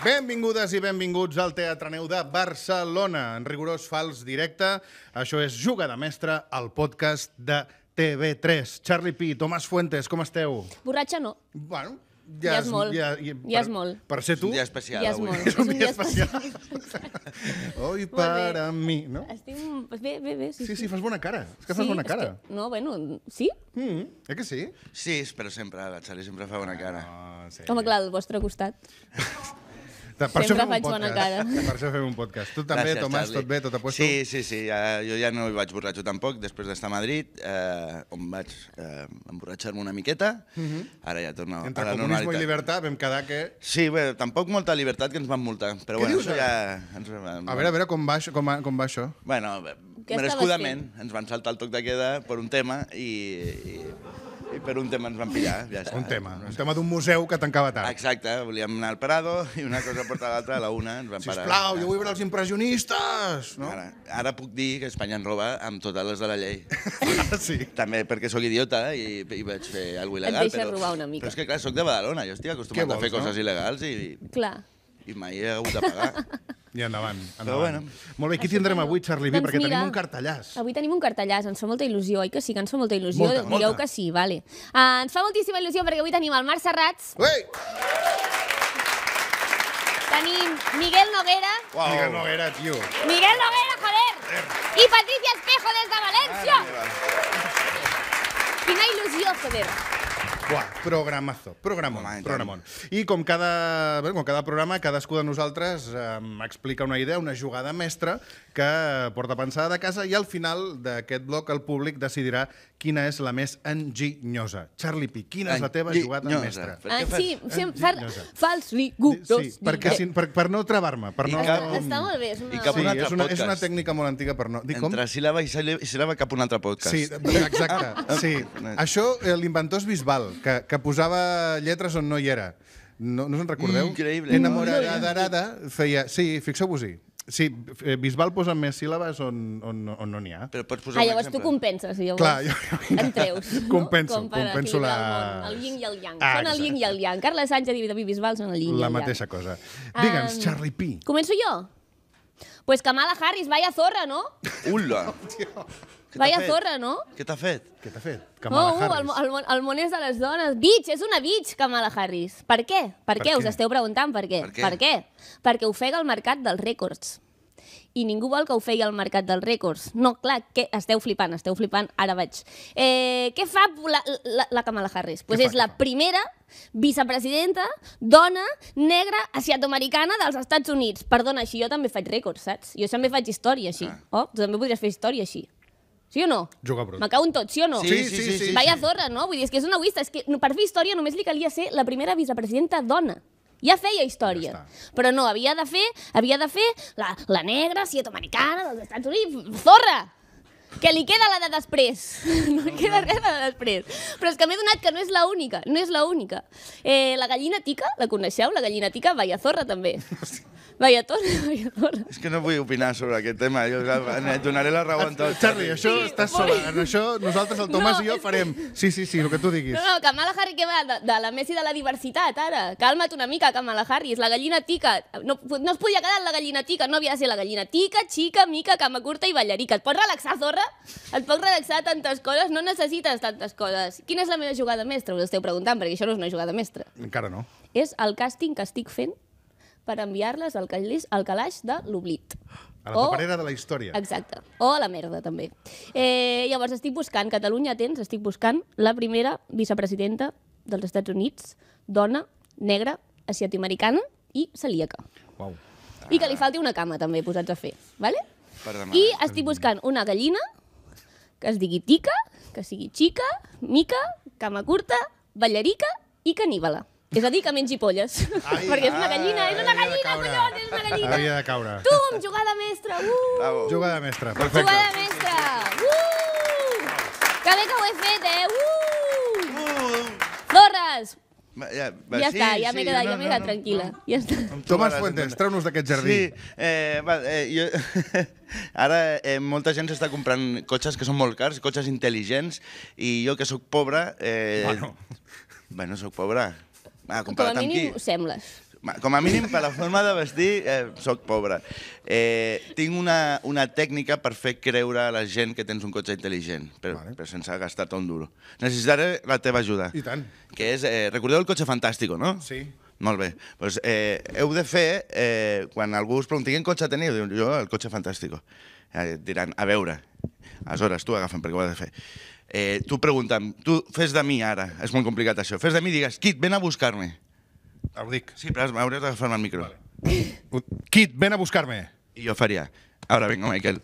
Benvingudes i benvinguts al Teatre Neu de Barcelona, en rigorós fals directe. Això és Juga de Mestre, el podcast de TV3. Charlie Pi, Tomàs Fuentes, com esteu? Borratxa no. Bueno, Ja és molt. Ja és molt. Per ser tu... Un dia especial, Ja és avui. molt. És un dia especial. Hoy para mi, no? Estic... Bé, sí. Sí, fas bona cara. És que fas bona cara. No, bueno, sí? Que sí? Sí, però sempre, la Charlie sempre fa bona cara. Sí. Home, clar, al vostre costat. Per això Sempre fem un faig bona cara. podcast. Per això fem un podcast. Tu també, Gràcies, Tomàs, Charlie. tot bé, tot a puesto? Sí. Jo ja no hi vaig borratxo tampoc, després d'estar a Madrid, on vaig emborratxar-me una miqueta. Ara ja torno Entre a la comunisme i normalitat. llibertat vam quedar que... Sí, bé, tampoc molta llibertat que ens van multar, però Què bueno, dius, això ara? ja... A veure, com va això? Bueno, Què estaves merescudament, ens van saltar el toc de queda per un tema i per un tema ens van pillar, ja està. Un tema d'un museu que tancava tard. Exacte, volíem anar al Prado i una cosa porta a l'altra, a la una ens van parar. Sisplau, jo vull veure els impressionistes! No? Ara puc dir que Espanya ens roba amb totes les de la llei. Sí. També perquè sóc idiota i vaig fer alguna Et il·legal. deixes robar una mica. Però és que clar, soc de Badalona, jo estic Què acostumat vols, a fer no? coses il·legals Clar. i mai he hagut de pagar. I endavant. Però bueno. Molt bé, qui tindrem avui, Charlie B? Doncs Perquè mira, tenim un cartellàs. Avui tenim un cartellàs, ens fa molta il·lusió, oi que sí, que ens fa molta il·lusió? Molta. Direu que sí, vale. Ens fa moltíssima il·lusió perquè avui tenim el Marc Serrats, Ei! tenim Miguel Noguera, Miguel Noguera, tio. joder! I Patricia Espejo des de València! Quina il·lusió, joder! Buah, programazo, programón. I com cada programa, cadascú de nosaltres explica una idea, una jugada mestra que porta a pensar de casa i al final d'aquest bloc el públic decidirà quina és la més enginyosa. Charlie Pi, quina és la teva jugada mestra? Fals rigorós. Sí, perquè, per no travar-me. Per no... Està molt bé. I cap un altre és podcast. una tècnica molt antiga per no... Dic com? Entre síl·laba i síl·laba cap a un altre podcast. Sí, exacte. Sí. Això l'inventor és Bisbal, que posava lletres on no hi era. No us en recordeu? Increïble. Enamorada, feia... Sí, fixeu-vos-hi. Sí, Bisbal posa més síl·labes on no n'hi ha. Però pots posar un Llavors tu exemple? compenses, llavors. Clar, jo En treus. no? Compenso Com per compenso equilibrar la... el món. El yin i el yang. Ah, Són el yin i el yang. Carles Sánchez i David Bisbal són el yin i el La yang. mateixa cosa. Digue'ns, Charlie Pi. Començo jo? Pues Kamala Harris, vaya zorra, ¿no? Ula! Vaya zorra, ¿no? Què t'ha fet? Què t'ha fet? Kamala Harris. El món és de les dones. Bitch, és una bitch, Kamala Harris. Per què? Per què? què? Us esteu preguntant per què? Per què? Per què? Perquè ofega el mercat dels rècords. I ningú vol que ofegui el mercat dels rècords. No, clar, que esteu flipant, ara vaig. Què fa la Kamala Harris? Pues és la primera vicepresidenta dona negra asiatoamericana dels Estats Units. Perdona, així jo també faig rècords, saps? Jo també faig història així. Oh, tu també podries fer història així. Sí o no? Juga brut. Me cago en tot, sí o no? Sí. Vaya zorra, no? Vull dir, és que és una egoista. És que per fer història només li calia ser la primera vicepresidenta dona. Ja feia història. Ja Però no, havia de fer la negra asiatoamericana dels Estats Units. Zorra! Que li queda la de després. No li queda res de després. Però és que m'he donat que no és l'única. No és l'única. La gallina tica, la coneixeu? La gallina tica, vaya zorra també. Vaya zorra. És que no vull opinar sobre aquest tema. Jo et donaré la raó en tot. Charlie, això estàs sola. En això nosaltres, el Tomàs i jo, farem... Sí, el que tu diguis. No, Kamala Harris, que va de la Messi de la diversitat, ara. Calma't una mica, Kamala Harris. La gallina tica. No es podia quedar la gallina tica, no havia de ser la gallina tica, xica, mica, cama curta i ballarica. Et pots relaxar, zorra? Et pots relaxar tantes coses? No necessites tantes coses. Quina és la meva jugada mestra? Us esteu preguntant, perquè això no és una jugada mestra. Encara no. És el càsting que estic fent per enviar-les al calaix de l'oblit. A la paperera de la història. Exacte. O a la merda, també. Llavors, estic buscant, Catalunya Tens, estic buscant la primera vicepresidenta dels Estats Units, dona, negra, asiatoamericana i celíaca. Uau. I que li falti una cama, també, posats a fer. Vale? Per demà. I estic buscant una gallina que es digui tica, que sigui xica, mica, cama curta, ballarica i caníbala. És a dir, que mengi polles. Perquè és una gallina, collons, és una gallina. Havia de caure. Tum, jugada mestra. Bravo. Jugada mestra. Jugada mestra. Que bé que ho he fet, Zorres. Ja està, ja m'he quedat tranquil·la. Ja està. Tomàs Fuentes, treu-nos d'aquest jardí. Sí, ara molta gent s'està comprant cotxes que són molt cars, cotxes intel·ligents, i jo que sóc pobre... Bueno, sóc pobre. Com a mínim ho sembles. Com a mínim, per la forma de vestir, soc pobre. Tinc una tècnica per fer creure a la gent que tens un cotxe intel·ligent, però sense gastar-te un duro. Necessitaré la teva ajuda. I tant. Que és, recordeu el cotxe fantàstico, no? Sí. Molt bé. Doncs heu de fer, quan algú us pregunti quin cotxe teniu, diu, jo el cotxe fantàstico. Diran, a veure. Aleshores, tu agafen, perquè ho has de fer. Tu pregunta'm, tu fes de mi ara, és molt complicat això, fes de mi i digues, Kit, ven a buscar-me. Ho dic. Sí, però hauries d'agafar-me el micro. Kit, ven a buscar-me. I jo faria, ahora vengo, Michael.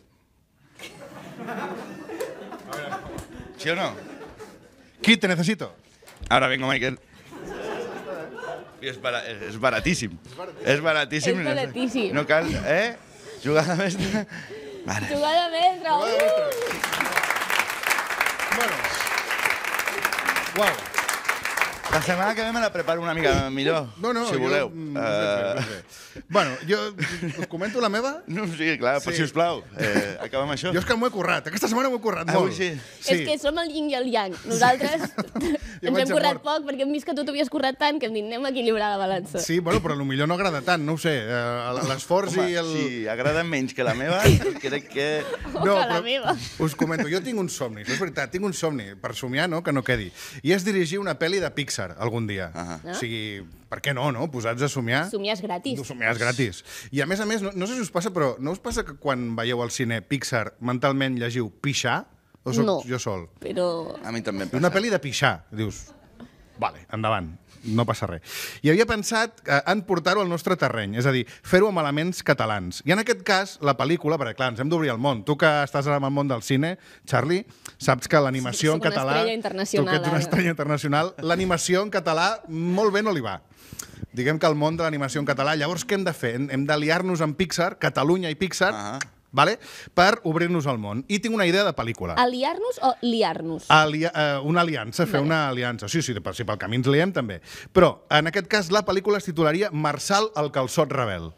¿Sí o no? Kit, te necesito. Ahora vengo, Michael. És baratíssim. És baratíssim. És baratíssim. No cal, Jugada mestra. Vale. Jugada mestra. Bueno. Uau. La setmana que ve me la preparo una mica millor, si voleu. Bueno, jo us comento la meva? No, sí, clar, però sisplau, acaba amb això. Jo és que m'ho he currat. Aquesta setmana m'ho he currat molt. Avui sí. És que som el yin i el yang. Nosaltres ens hem currat poc perquè hem vist que tu t'havies currat tant que hem dit anem a equilibrar la balança. Sí, bueno, però potser no agrada tant, no ho sé. L'esforç i el... Si agrada menys que la meva, crec que... No, que la meva. Us comento, jo tinc un somni, és veritat, tinc un somni, per somiar, no?, que no quedi. I és dirigir una pel·li de Pixar algun dia. O sigui, per què no, no? Posats a somiar. Somiar és gratis. Somiar és gratis. I a més, no sé si us passa, però no us passa que quan veieu al cine Pixar mentalment llegiu pixar? O soc jo sol? Però... A mi també em passa. Una pel·li de pixar. Dius, vale, endavant. No passa res. I havia pensat en portar-ho al nostre terreny, és a dir, fer-ho amb elements catalans. I en aquest cas, la pel·lícula, perquè clar, ens hem d'obrir al món. Tu que estàs ara en el món del cine, Charlie, saps que l'animació en català... Soc una estrella internacional. Tu que ets una estrella internacional. L'animació en català molt bé no li va. Diguem que el món de l'animació en català... Llavors, què hem de fer? Hem d'aliar-nos amb Pixar, Catalunya i Pixar, per obrir-nos al món. I tinc una idea de pel·lícula. Aliar-nos o liar-nos? Una aliança, fer una aliança. Sí, si pel camí ens liem, també. Però, en aquest cas, la pel·lícula es titularia Marçal, el calçot rebel.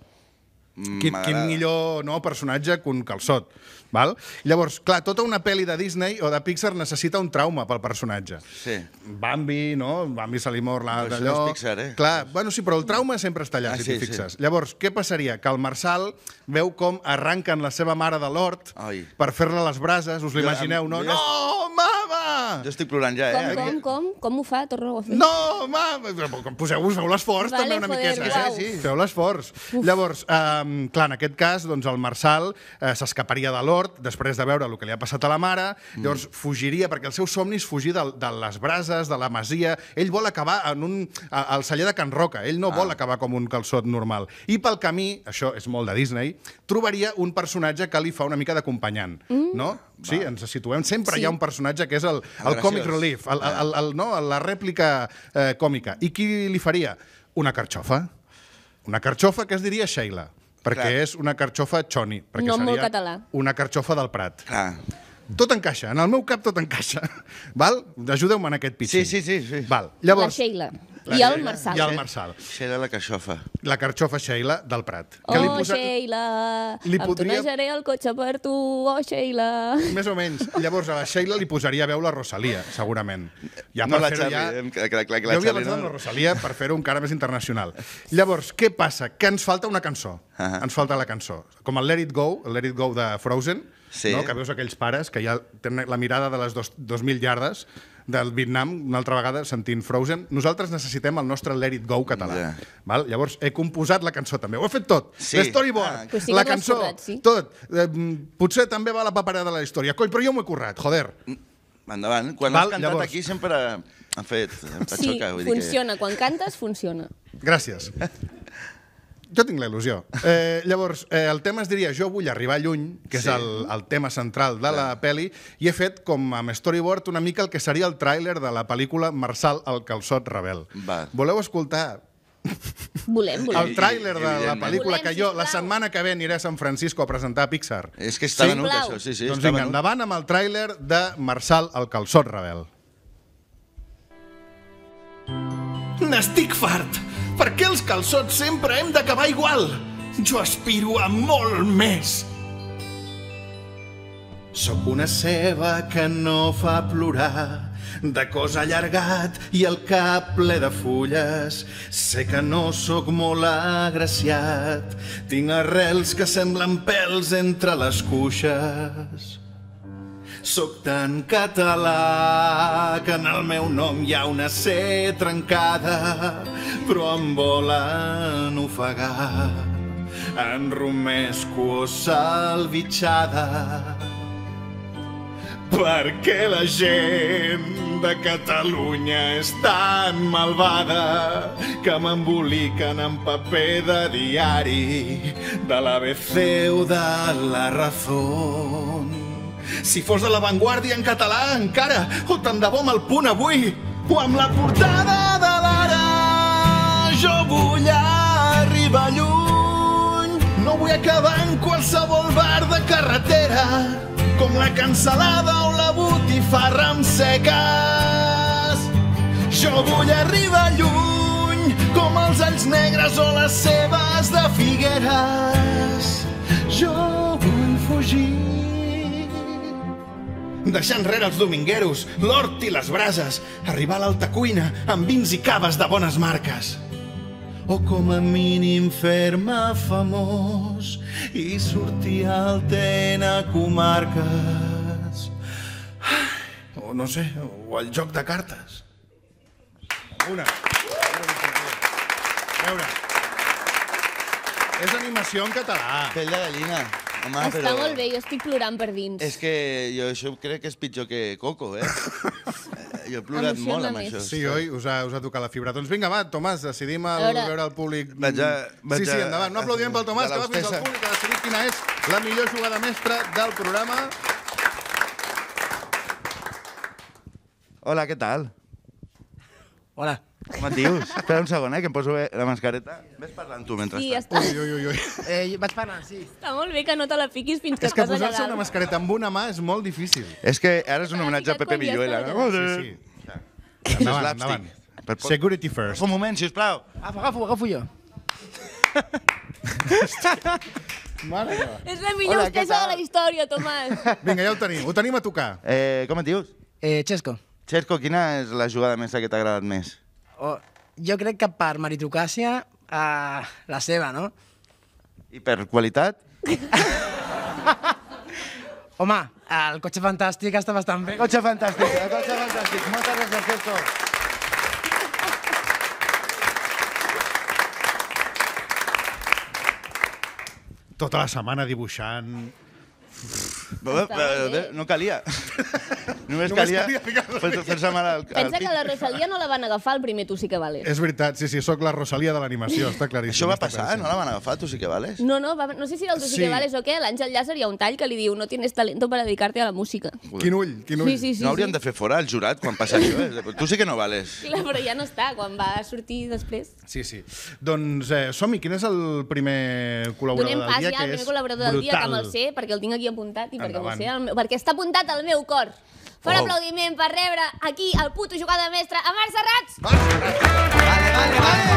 Quin millor personatge que un calçot. Val? Llavors, clar, tota una pel·li de Disney o de Pixar necessita un trauma pel personatge. Sí. Bambi, no? Bambi se li mor d'allò... Això no és Pixar, Clar, bueno, sí, però el trauma sempre està allà, si t'hi fixes. Llavors, què passaria? Que el Marçal veu com arranquen la seva mare de l'hort per fer-la a les brases, us l'imagineu, no? No, mama! Jo estic plorant ja, Com ho fa? Torna-ho a fer. No, mama! Poseu-vos, feu l'esforç també una miqueta. Feu l'esforç. Llavors, clar, en aquest cas, el Marçal s'escaparia de l'hort, després de veure el que li ha passat a la mare, llavors fugiria, perquè el seu somni és fugir de les brases, de la masia. Ell vol acabar al celler de Can Roca, ell no vol acabar com un calçot normal. I pel camí, això és molt de Disney, trobaria un personatge que li fa una mica d'acompanyant, no? Sí, ens situem. Sempre hi ha un personatge que és el comic relief, la rèplica còmica. I qui li faria? Una carxofa. Una carxofa que es diria Sheila. Perquè és una carxofa Choni. No molt català. Una carxofa del Prat. Tot encaixa, en el meu cap tot encaixa. Val? Ajudeu-me en aquest pitching. Sí. La Sheila. I el Marçal. I el Marçal. Sheila la carxofa. La carxofa Sheila del Prat. Sheila, em tonejaré el cotxe per tu, Sheila. Més o menys. Llavors a la Sheila li posaria veu la Rosalia, segurament. No la Charlie. Jo havia pensat en la Rosalia per fer-ho encara més internacional. Llavors, què passa? Que ens falta una cançó. Ens falta la cançó. Com el Let It Go de Frozen, que veus aquells pares que ja tenen la mirada de les 2.000 iardes del Vietnam, una altra vegada sentint Frozen. Nosaltres necessitem el nostre Let It Go català. Llavors, he composat la cançó també. Ho he fet tot. L'storyboard, la cançó, tot. Potser també va la paperada de la història. Coi, però jo m'ho he currat, joder. Endavant. Quan has cantat aquí sempre han fet patxoca. Sí, funciona. Quan cantes, funciona. Gràcies. Jo tinc la il·lusió. Llavors, el tema es diria Jo vull arribar lluny, que és el tema central de la pel·li, i he fet com amb storyboard una mica el que seria el tràiler de la pel·lícula Marçal, el calçot rebel. Voleu escoltar Volem. El tràiler de la pel·lícula que jo la setmana que ve aniré a San Francisco a presentar a Pixar? És que està venut, això. Doncs vinga, endavant amb el tràiler de Marçal, el calçot rebel. N'estic fart! Per què els calçots sempre hem d'acabar igual? Jo aspiro a molt més! Sóc una ceba que no fa plorar, de cos allargat i el cap ple de fulles. Sé que no sóc molt agraciat, tinc arrels que semblen pèls entre les cuixes. Soc tan català que en el meu nom hi ha una C trencada, però em volen ofegar en romesco o salvitxada. Perquè la gent de Catalunya és tan malvada que m'emboliquen en paper de diari de l'ABC o de La Razón. Si fos de La Vanguardia en català encara, o tant de bo amb el Punt Avui, o amb la portada de l'Ara. Jo vull arribar lluny, no vull acabar en qualsevol bar de carretera, com la cansalada o la botifarra amb seques. Jo vull arribar lluny, com els alls negres o les cebes de Figueres. Jo vull fugir, deixar enrere els domingueros, l'hort i les brases, arribar a l'alta cuina amb vins i caves de bones marques. O com a mínim fer-me famós i sortir al TN Comarques. O no sé, o al joc de cartes. Una. A veure. És animació en català. Pell de gallina. Home, Està molt bé, jo estic plorant per dins. És que jo això crec que és pitjor que Coco, eh? Jo he plorat molt amb això. Sí, oi? Us ha tocat la fibra. Doncs vinga, va, Tomàs, decidim veure el públic. Sí, endavant. Un aplaudiment pel Tomàs, que va fins al públic a decidir quina és la millor jugada mestra del programa. Hola, què tal? Hola. Com et dius? Espera un segon, que em poso bé la mascareta. Ves parlant tu mentrestant. Sí, ja està. Ui. Vaig parlant, sí. Està molt bé que no te la fiquis fins que És que estàs allà posar-se una dalt. mascareta amb una mà és molt difícil. És que ara és un homenatge a Pepe Villuela. Sí. Endavant. Security first. Un moment, sisplau. Agafo jo. Mare meva. És la millor hostessa de la història, Tomàs. Vinga, ja ho tenim a tocar. Com et dius? Xesco. Xesco, quina és la jugada mestra que t'ha agradat més? Jo crec que per meritocràcia, la seva, no? I per qualitat? Home, el cotxe fantàstic està bastant bé. Cotxe fantàstic, el cotxe fantàstic. Moltes gràcies, Xesco. Tota la setmana dibuixant. No calia. Només calia fer-se mal al Pensa que pit. la Rosalia no la van agafar el primer Tu sí que vales. És veritat, sí, sóc la Rosalia de l'animació, està claríssim. Això va passar? No la van agafar? Tu sí que vales? No, no sé si era el Tu sí Sí. que vales o què, l'Àngel Llàcer hi ha un tall que li diu no tienes talento para dedicarte a la música. Quin ull. Sí. No haurien de fer fora el jurat quan passa això? Tu sí que no vales. Clar, però ja no està, quan va sortir després. Sí. Doncs som-hi, quin és el primer col·laborador Donem del pas dia? ja al primer col·laborador del dia, que me'l sé, perquè el tinc aquí apuntat i perquè està apuntat al meu cor. Fort aplaudiment per rebre aquí el puto jugada mestra a Marc Serrats! Vale.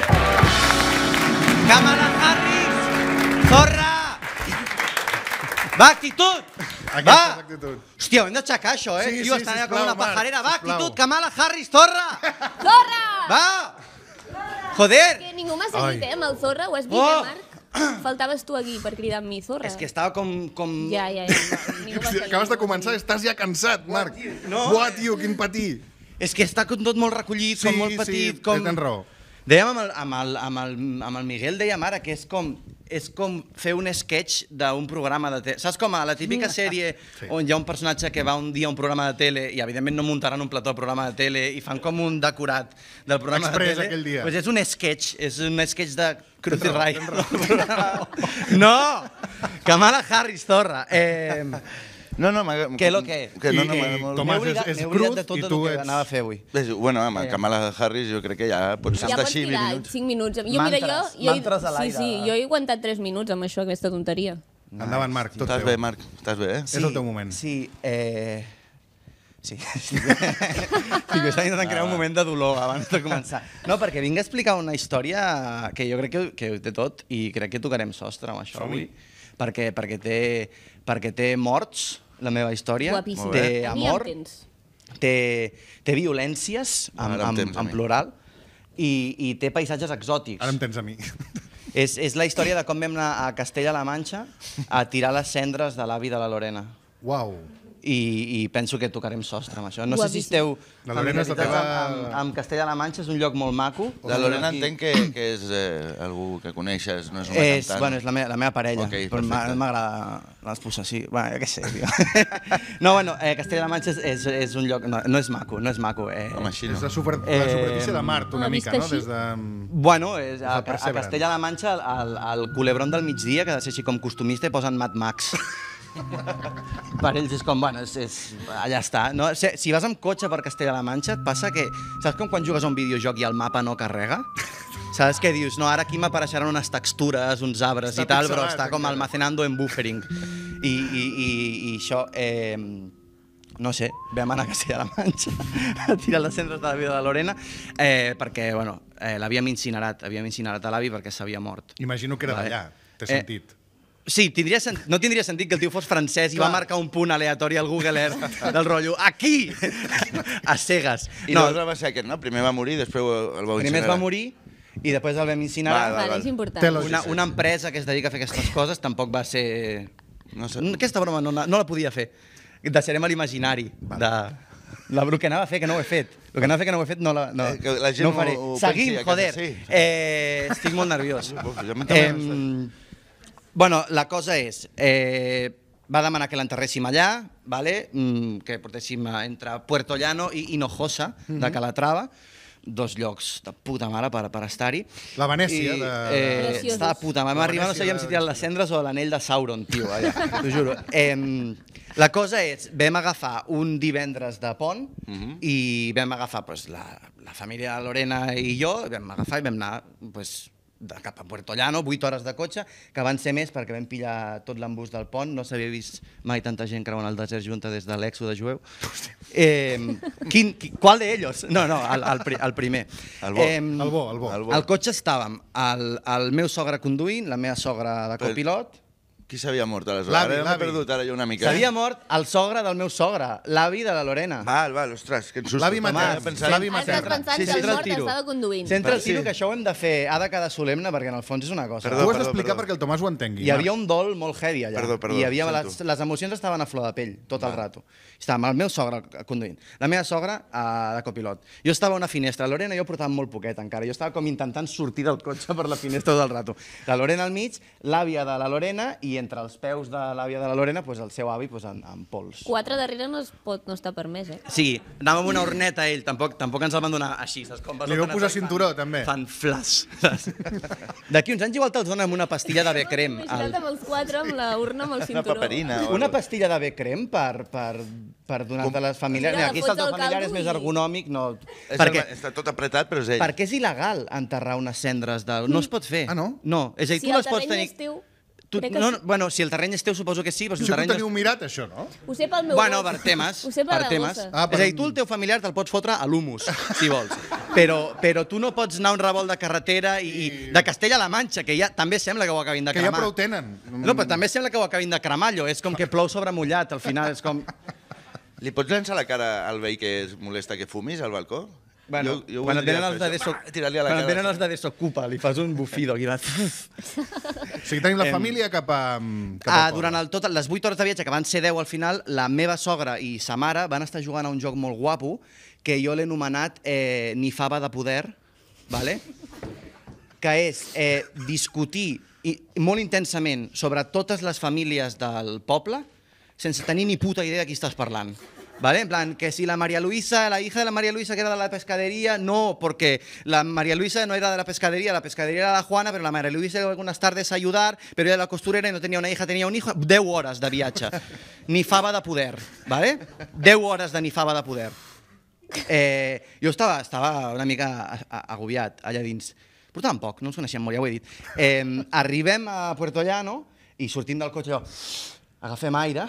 Kamala Harris, zorra! Va, actitud! Aquesta és l'actitud. Hòstia, ho hem d'aixecar, això, eh? Sí, Tio, sí, estan allà com sisplau, una Marc, pajarera. Va, sisplau. actitud, Kamala Harris, zorra! Zorra! Va! Joder! Que ningú m'ha seguit, amb el Zorra, ho has vist, Marc? Faltaves tu aquí per cridar amb mi, Zorra. És que estava com... Ja. Ningú va seguir. Acabes de començar, estàs ja cansat, Marc. no. Buah, tio, quin patí. És que està tot molt recollit, com molt petit. Com... tens raó. Dèiem amb el Miguel, dèiem ara, que és com fer un sketch d'un programa de tele. Saps com a la típica sèrie on hi ha un personatge que va un dia a un programa de tele i evidentment no muntaran un plató de programa de tele i fan com un decorat del programa Express de tele? aquell dia. Pues és un sketch de Cruz i Rai. No! Kamala Harris, zorra. No, Què lo que? Tomàs és brut i tu ets... Anava a fer avui. Bueno, amb Kamala Harris jo crec que ja pots Ja estar pots així 20 tirar minuts. 5 minuts. Jo, mira, Mantres a l'aire. Sí, jo he aguantat 3 minuts amb això, aquesta tonteria. Endavant, Marc, tot Estàs teu. bé, Marc? Estàs bé, eh? És el teu moment. Sí, Sí. Jo estava intentant crear un moment de dolor abans de començar. No, perquè vinc a explicar una història que jo crec que ho té tot i crec que tocarem sostre amb això avui. Perquè té morts, la meva història. Guapíssim. Té A mi amor. em tens. té violències, en plural, i té paisatges exòtics. Ara em tens a mi. És la història de com vam anar a Castella-La Manxa a tirar les cendres de l'avi de la Lorena. Uau. I penso que tocarem sostre amb això. No sé si esteu familiaritzats amb Castella-La Manxa, és un lloc molt maco. La Lorena entenc que és algú que coneixes, no és una cantant. Bueno, és la meva parella, però m'agrada les possessions. Bueno, jo què sé, tio. No, bueno, Castella-La Manxa és un lloc... No és maco, no és maco. Home, així no. És la superfície de Mart, una mica, no? Des de... Bueno, a Castella-La Manxa, al culebron del migdia, que ha de ser així com costumista, hi posen Mad Max. Per ells és com, bueno, allà està. No? Si vas amb cotxe per Castella-La Manxa, et passa que... Saps com quan jugues a un videojoc i el mapa no carrega? Saps què dius? No, ara aquí m'apareixeran unes textures, uns arbres i tal, però està com almacenando en buffering. I això... No sé, vam anar a Castella-La Manxa a tirar les cendres de la vida de la Lorena perquè, bueno, l'havíem incinerat a l'avi perquè s'havia mort. Imagino que era d'allà, té sentit. Sí, no tindria sentit que el tio fos francès i va marcar un punt aleatori al Google Earth del rotllo, aquí, a cegues. I l'altre va ser aquest, no? Primer va morir, després el vau incinerar. Primer es va morir i després el vam incinerar. Vale, és important. Una empresa que es dedica a fer aquestes coses tampoc va ser... Aquesta broma no la podia fer. Deixarem a l'imaginari de... El que anava a fer, que no ho he fet. El que anava a fer, que no ho he fet, no ho faré. Seguim, joder. Estic molt nerviós. Bueno, la cosa és, va demanar que l'enterréssim allà, que portéssim entre Puerto Llano i Hinojosa, de Calatrava, dos llocs de puta mare per estar-hi. La Venècia. Està de puta mare. Vam arribar, no sabíem si tirar les cendres o l'anell de Sauron, tio, allà, t'ho juro. La cosa és, vam agafar un divendres de pont i vam agafar la família Lorena i jo, vam agafar i vam anar cap a Puerto Llano, 8 hores de cotxe, que van ser més perquè vam pillar tot l'embús del pont, no s'havia vist mai tanta gent creuant el desert junta des de l'èxode jueu. Qual d'ells? No, el primer. El bo. Al cotxe estàvem el meu sogre conduint, la meva sogra de copilot. Qui s'havia mort aleshores? Ara m'he perdut ara jo una mica. S'havia mort el sogre del meu sogre, l'avi de la Lorena. Val, ostres, que ensust. L'avi matern. Estàs pensant que el mort estava conduint. Centra el tiro, que això ho hem de fer, ha de quedar solemne, perquè en el fons és una cosa. Tu ho has d'explicar perquè el Tomàs ho entengui. Hi havia un dol molt heavy allà. Perdó, les emocions estaven a flor de pell, tot el rato. Estava el meu sogre conduint, la meva sogra de copilot. Jo estava a una finestra, la Lorena i jo portàvem molt poquet encara. Jo estava com intentant sortir del cotxe per la finestra tot el rato. La Lorena al mig, l'àvia de la Lorena i entre els peus de l'àvia de la Lorena, el seu avi en pols. 4 darrere no està permès, eh? Sí, anàvem amb una horneta ell, tampoc ens el van donar així. Li vau posar cinturó, també. Fan flash. D'aquí uns anys igual te'ls donen amb una pastilla de B-crem. Imagina't amb els 4, amb la urna, amb el cinturó. Una paperina. Una pastilla de B-crem per donar-te a les famílies. Aquí està el teu familiar, és més ergonòmic. Està tot apretat, però és ell. Perquè és il·legal enterrar unes cendres de... No es pot fer. Ah, no? No, és a dir, tu no es pots tenir... Bueno, si el terreny és teu, suposo que sí, però si el terreny... Si ho teniu mirat, això, no? Ho sé pel meu gos. Bueno, per temes. Ho sé per la temes. gossa. És a dir, tu el teu familiar te'l pots fotre a l'humus, si vols. Però tu no pots anar a un revolt de carretera i de Castella-La Manxa, que ja també sembla que ho acabin de cremar. Que ja prou tenen. No, però també sembla que ho acabin de cremar, allò. És com que plou sobre mullat, al final és com... Li pots llançar la cara al veí que es molesta que fumis al balcó? Bueno, quan et venen els de Desocupa, li fas un bufido aquí. O sigui, tenim la família cap a durant les 8 hores de viatge, que van ser 10 al final, la meva sogra i sa mare van estar jugant a un joc molt guapo que jo l'he anomenat Nifaba de poder, que és discutir molt intensament sobre totes les famílies del poble sense tenir ni puta idea de qui estàs parlant. ¿Vale? En plan, que si la María Luisa, la hija de la María Luisa que era de la pescadería, no, porque la María Luisa no era de la pescadería era la Juana, pero la María Luisa iba algunas tardes a ayudar, pero era la costurera y no tenía una hija, tenía un hijo. 10 hores de viatge. Nifaba de poder, ¿vale? 10 hores de nifaba de poder. Jo estava una mica agobiat allà dins. Però tampoc, no ens coneixem molt, ja ho he dit. Arribem a Puerto Llano i sortim del cotxe jo... agafem aire,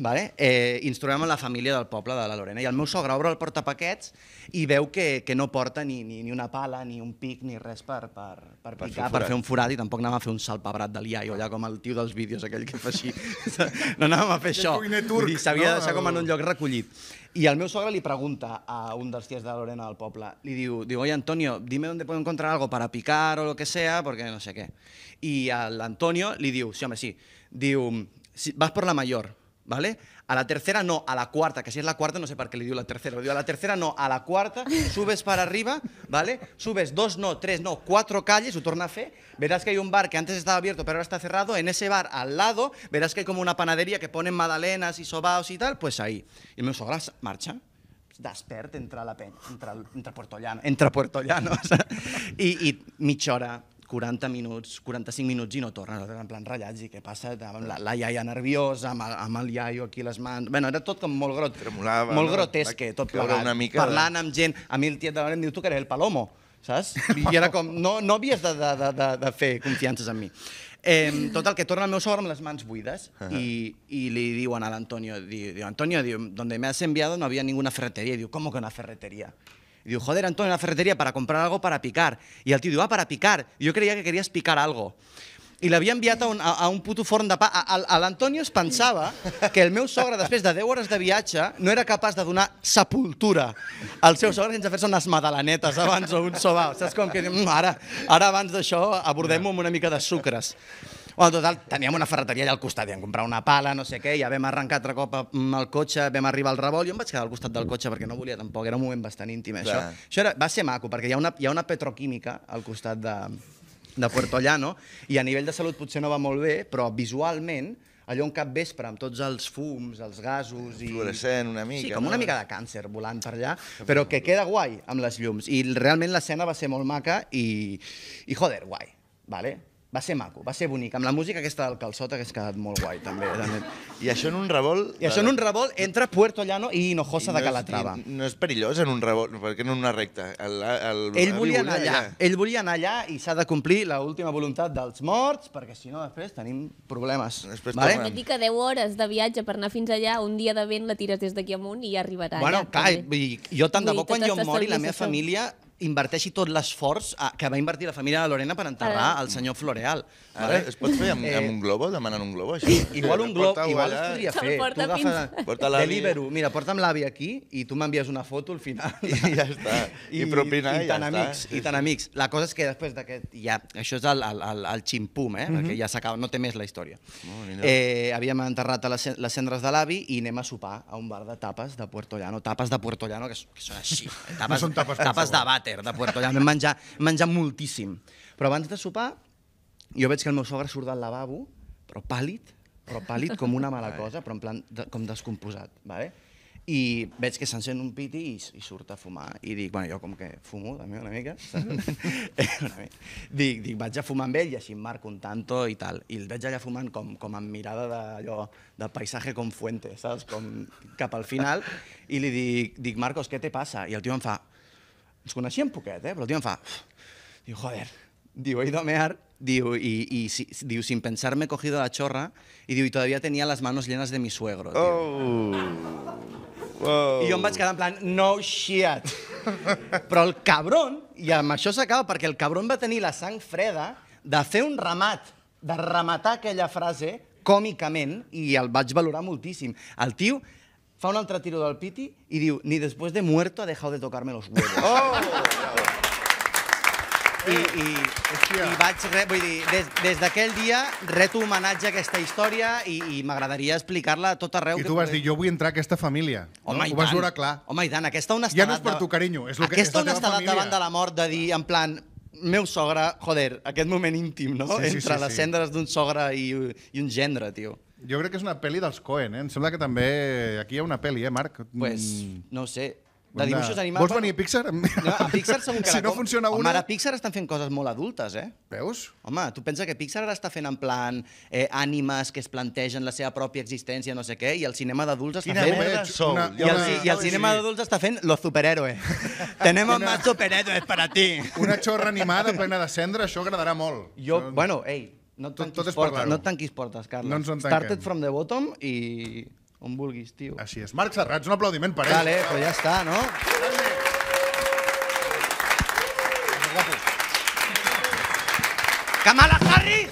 instruem la família del poble de la Lorena, i el meu sogre obre el portapaquets i veu que no porta ni una pala, ni un pic, ni res per picar, per fer un forat, i tampoc anàvem a fer un salpebrat del iaio, allà com el tio dels vídeos, aquell que fa així. No anàvem a fer això. S'havia de deixar com en un lloc recollit. I el meu sogre li pregunta a un dels tios de la Lorena del poble, li diu, oye, Antonio, dime dónde puedo encontrar algo para picar o lo que sea, porque no sé qué. I l'Antonio li diu, sí, home, sí, diu, vas por la mayor, ¿vale? A la tercera no, a la cuarta, que si es la cuarta no sé per què li diu la tercera, diu a la tercera no, a la cuarta, subes para arriba, ¿vale? Subes 2 no, 3 no, 4 calles, ho torna a fer, verás que hay un bar que antes estaba abierto pero ahora está cerrado, en ese bar al lado verás que hay como una panadería que ponen magdalenas y sobaos y tal, pues ahí. I el meu sogre marxa, despert entre la penya, entre Puerto Llano, i mitja hora, 40 minuts, 45 minuts i no torna, en plan ratllats, i què passa? La iaia nerviosa, amb el iaio aquí a les mans... Bueno, era tot com molt grotesque, tot plegat, parlant amb gent. A mi el tiet de la Lorena em diu, tu que eres el Palomo, saps? I era com, no havies de fer confiances en mi. Total, que torna el meu sogre amb les mans buides i li diuen a l'Antonio, Antonio, donde me has enviado no había ninguna ferretería. I diu, ¿cómo que una ferretería? Y digo, joder, Antonio, una ferretería para comprar algo para picar. Y el tío diu, para picar. Y yo creía que querías picar algo. I l'havia enviat a un puto forn de pa. L'Antonio es pensava que el meu sogre, després de 10 hores de viatge, no era capaç de donar sepultura al seu sogre sense fer-se unes madalanetes abans o un sobao. Saps com que ara abans d'això abordem-ho amb una mica de sucres. Bueno, total, teníem una ferreteria allà al costat, vam comprar una pala, no sé què, ja vam arrencar altre cop amb el cotxe, vam arribar al revolt, jo em vaig quedar al costat del cotxe perquè no volia tampoc, era un moment bastant íntim, això. Això va ser maco, perquè hi ha una petroquímica al costat de Puerto Llano, i a nivell de salut potser no va molt bé, però visualment, allò un capvespre amb tots els fums, els gasos... Fluorescent una mica. Sí, com una mica de càncer volant per allà, però que queda guai amb les llums. I realment l'escena va ser molt maca i joder, guai, vale? Va ser maco, va ser bonic. Amb la música aquesta del calçot hagués quedat molt guai, també. I això en un revolt... I això en un revolt entre Puerto Llano i Hinojosa de Calatrava. No és perillós en un revolt, perquè no en una recta. Ell volia anar allà. Ell volia anar allà i s'ha de complir l'última voluntat dels morts, perquè si no després tenim problemes. M'he dit que 10 hores de viatge per anar fins allà, un dia de vent la tires des d'aquí amunt i ja arribarà allà. Bueno, clar, jo tant de bo quan jo mori la meva família inverteixi tot l'esforç que va invertir la família de Lorena per enterrar el senyor Floreal. Ara, es pot fer amb un globo, demanant un globo, això? Igual un globo, igual es podria fer. Porta fins. Deliveroo, mira, porta'm l'avi aquí i tu m'envies una foto al final. I ja està. I propina i ja està. I tan amics. La cosa és que després d'aquest... Això és el ximpum, perquè ja s'acaba, no té més la història. Havíem enterrat les cendres de l'avi i anem a sopar a un bar de tapes de Puerto Llano. Tapes de Puerto Llano que són així. Tapes de vàter de Puerto Llano. Vam menjar moltíssim. Però abans de sopar, jo veig que el meu sogre surt del lavabo, però pàl·lid com una mala cosa, però en plan com descomposat. I veig que s'encén un piti i surt a fumar. I dic, bueno, jo com que fumo també una mica, dic, vaig a fumar amb ell i així em marco un tanto i tal. I el veig allà fumant com amb mirada de paisaje con fuente, saps? Com cap al final. I li dic, Marcos, què te passa? I el tio em fa... Ens coneixíem poquet, però el tio em fa... Diu, joder, diu, he ido a mear, diu, sin pensar me he cogido la chorra, y diu, y todavía tenía las manos llenas de mi suegro, tio. I jo em vaig quedar en plan, no shit. Però el cabron, i amb això s'acaba, perquè el cabron va tenir la sang freda de fer un ramat, de rematar aquella frase còmicament, i el vaig valorar moltíssim. El tio fa un altre tiro del piti i diu, ni después de muerto ha dejado de tocarme los huevos. I vaig, vull dir, des d'aquell dia reto homenatge a aquesta història i m'agradaria explicar-la a tot arreu. I tu vas dir, jo vull entrar a aquesta família. Home, ho vas veure clar. Home, i tant, aquesta honestedat... Ja no és per tu, carinyo, és la teva família. Aquesta honestedat davant de la mort de dir, en plan, meu sogre, joder, aquest moment íntim, no? Entre les cendres d'un sogre i un gendre, tio. Jo crec que és una pel·li dels Coen, Em sembla que també... Aquí hi ha una pel·li, Marc? Pues, no ho sé. De dibuixos animats... Vols venir a Pixar? A Pixar segur que... Si no funciona una... Home, ara Pixar estan fent coses molt adultes, Veus? Home, tu pensa que Pixar ara està fent en plan ànimes que es plantegen la seva pròpia existència, no sé què, i el cinema d'adults està fent... Quina merda sou! I el cinema d'adults està fent Los Superhéroes. Tenemos más superhéroes para ti. Una xorra animada plena de cendra, això agradarà molt. Bueno, ei, Tot és parlar-ho. No et tanquis portes, Carles. No ens en tanquem. Started from the bottom i on vulguis, tio. Així és. Marc Serrats, un aplaudiment per ell. Vale, però ja està, no? Kamala Harris!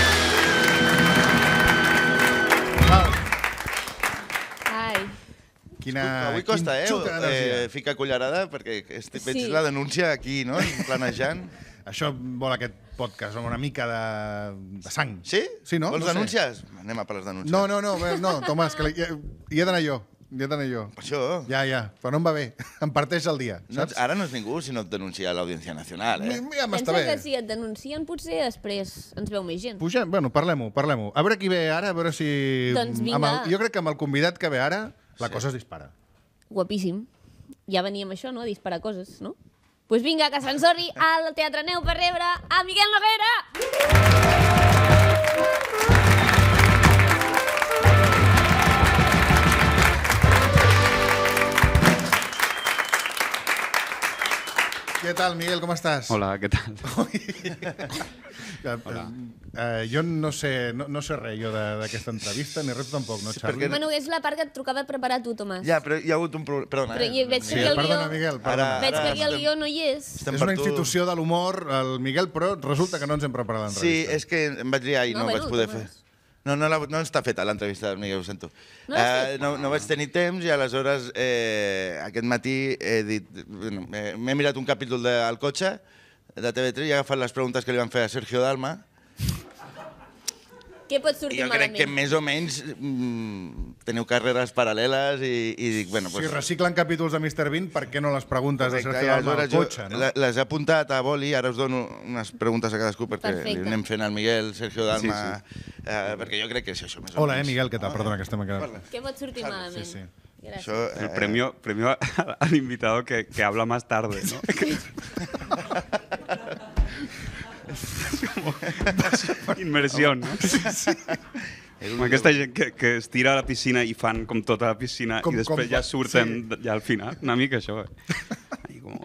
Ai, Avui costa, quin xut d'energia. ficar cullerada, perquè veig Sí. la denúncia aquí, no? Planejant. Això vol aquest podcast, amb una mica de sang. Sí? Sí, no? Vols No sé. denúncies? Anem a per les denúncies. No, Tomàs, que hi he d'anar jo. Per això. Ja, però no em va bé. Em parteix el dia, No, saps? ara no és ningú si no et denuncia l'Audiència Nacional, eh? Ja m'està pensa bé. que si et denuncien potser després ens veu més gent. Pugem, bueno, parlem-ho. A veure qui ve ara, a veure si... Doncs vinga. Jo crec que amb el convidat que ve ara, la cosa es dispara. Guapíssim. Ja veníem això, no? A disparar coses, no? Doncs pues vinga, que s'ensorri al Teatre Neu per rebre a Miguel Noguera! Què tal, Miguel, com estàs? Hola, què tal? Jo no sé res jo d'aquesta entrevista, ni res tampoc, no, Charlie? perquè- Bueno, és la part que et trucava a preparar tu, Tomàs. Ja, però hi ha hagut un problema. Perdona, Però veig Sí, que aquí el perdona, guió... Miguel, perdona. Veig que aquí el estem- guió no hi és. estem És per una tu. institució de l'humor, el Miguel, però resulta que no ens hem preparat Sí, l'entrevista. és que em vaig liar i No, no, bueno, vaig poder Tomàs. fer. No està feta l'entrevista, Miguel, ho sento. No l'has fet? No vaig tenir temps i aleshores aquest matí he dit... Bueno, m'he mirat un capítol al cotxe de TV3 i he agafat les preguntes que li van fer a Sergio Dalma. Què pot I sortir jo crec malament? que més o menys teniu carreres paral·leles i dic, bueno... Si reciclen capítols de Mr. Bean, per què no les preguntes de Sergio Dalma al cotxe, no? Les he apuntat a boli, ara us dono unes preguntes a cadascú perquè Perfecte. li anem fent al Miguel, Sergio Dalma, perquè jo crec que és això més o Hola, menys. Miguel, què tal? Perdona, que estem aquí. Què pot sortir malament? Sí. Gràcies. Això, El premio al invitado que habla más tarde, ¿no? Inmersión, no? Com aquesta gent que es tira a la piscina i fan com tota la piscina Com- i després com- ja surten ja al final. Una mica això, Ahí como...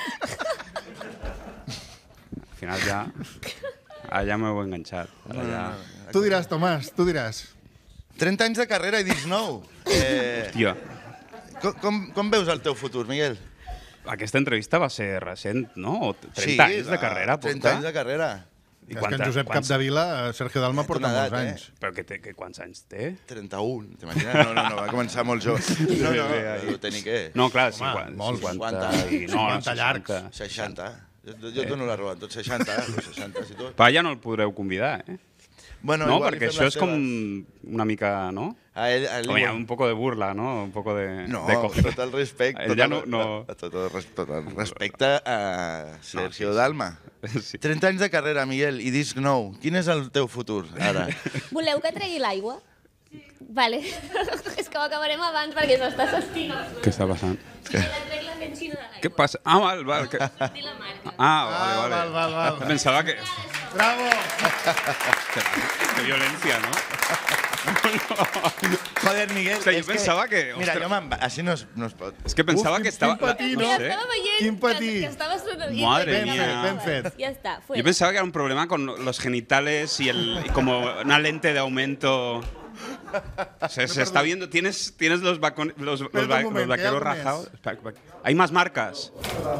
Al final ja m'heu enganxat. Ara ja... Tu diràs, Tomàs, tu diràs. 30 anys de carrera i dits nou. Hòstia, Com veus el teu futur, Miguel? aquesta entrevista va ser recent, no? O 30 anys de carrera, 30 anys de carrera. I És que en Josep Capdevila, Sergio Dalma, porta Una molts edat, anys. Però que quants anys té? 31, t'imagines? No, va començar molt jove. No, tenir què? No, clar, Home, 50, molts. 50 i... No, 50 llargs. 60. Jo et dono la raó, tots 60, 60, si tu... Però ja no el podreu convidar, eh? Bueno, No, igual li perquè fem això les és com teves. una mica, no? A ell Com hi ha un poco de burla, no? Un poco de... No, de coge. tot el respecte. Ell ja no... Tot el respecte a Sergio sí. Dalma. Sí. 30 anys de carrera, Miguel, i disc nou. Quin és el teu futur, ara? Voleu que tregui l'aigua? Vale. És que ho acabarem abans perquè s'està sostint. Què està passant? La trec la benzina de l'aigua. Què passa? Ah, val. Que... Di la marca. Vale. Val. Pensava que... Bravo! Que violència, no? Joder, Miguel, O sigui, jo pensava que... Mira, ostres, així no es pot. és que pensava Uf, que estava... quin patí, no Mira, sé. estava veient Quin patí. que estava sonant. Madre Ben mía. fet, ben fet. Ja està, Yo fuera. pensaba que era un problema con los genitales y como una lente de aumento. Se está viendo. ¿Tienes los un moment, los que hi ha vaqueros algo més. rajados? Hay más marcas.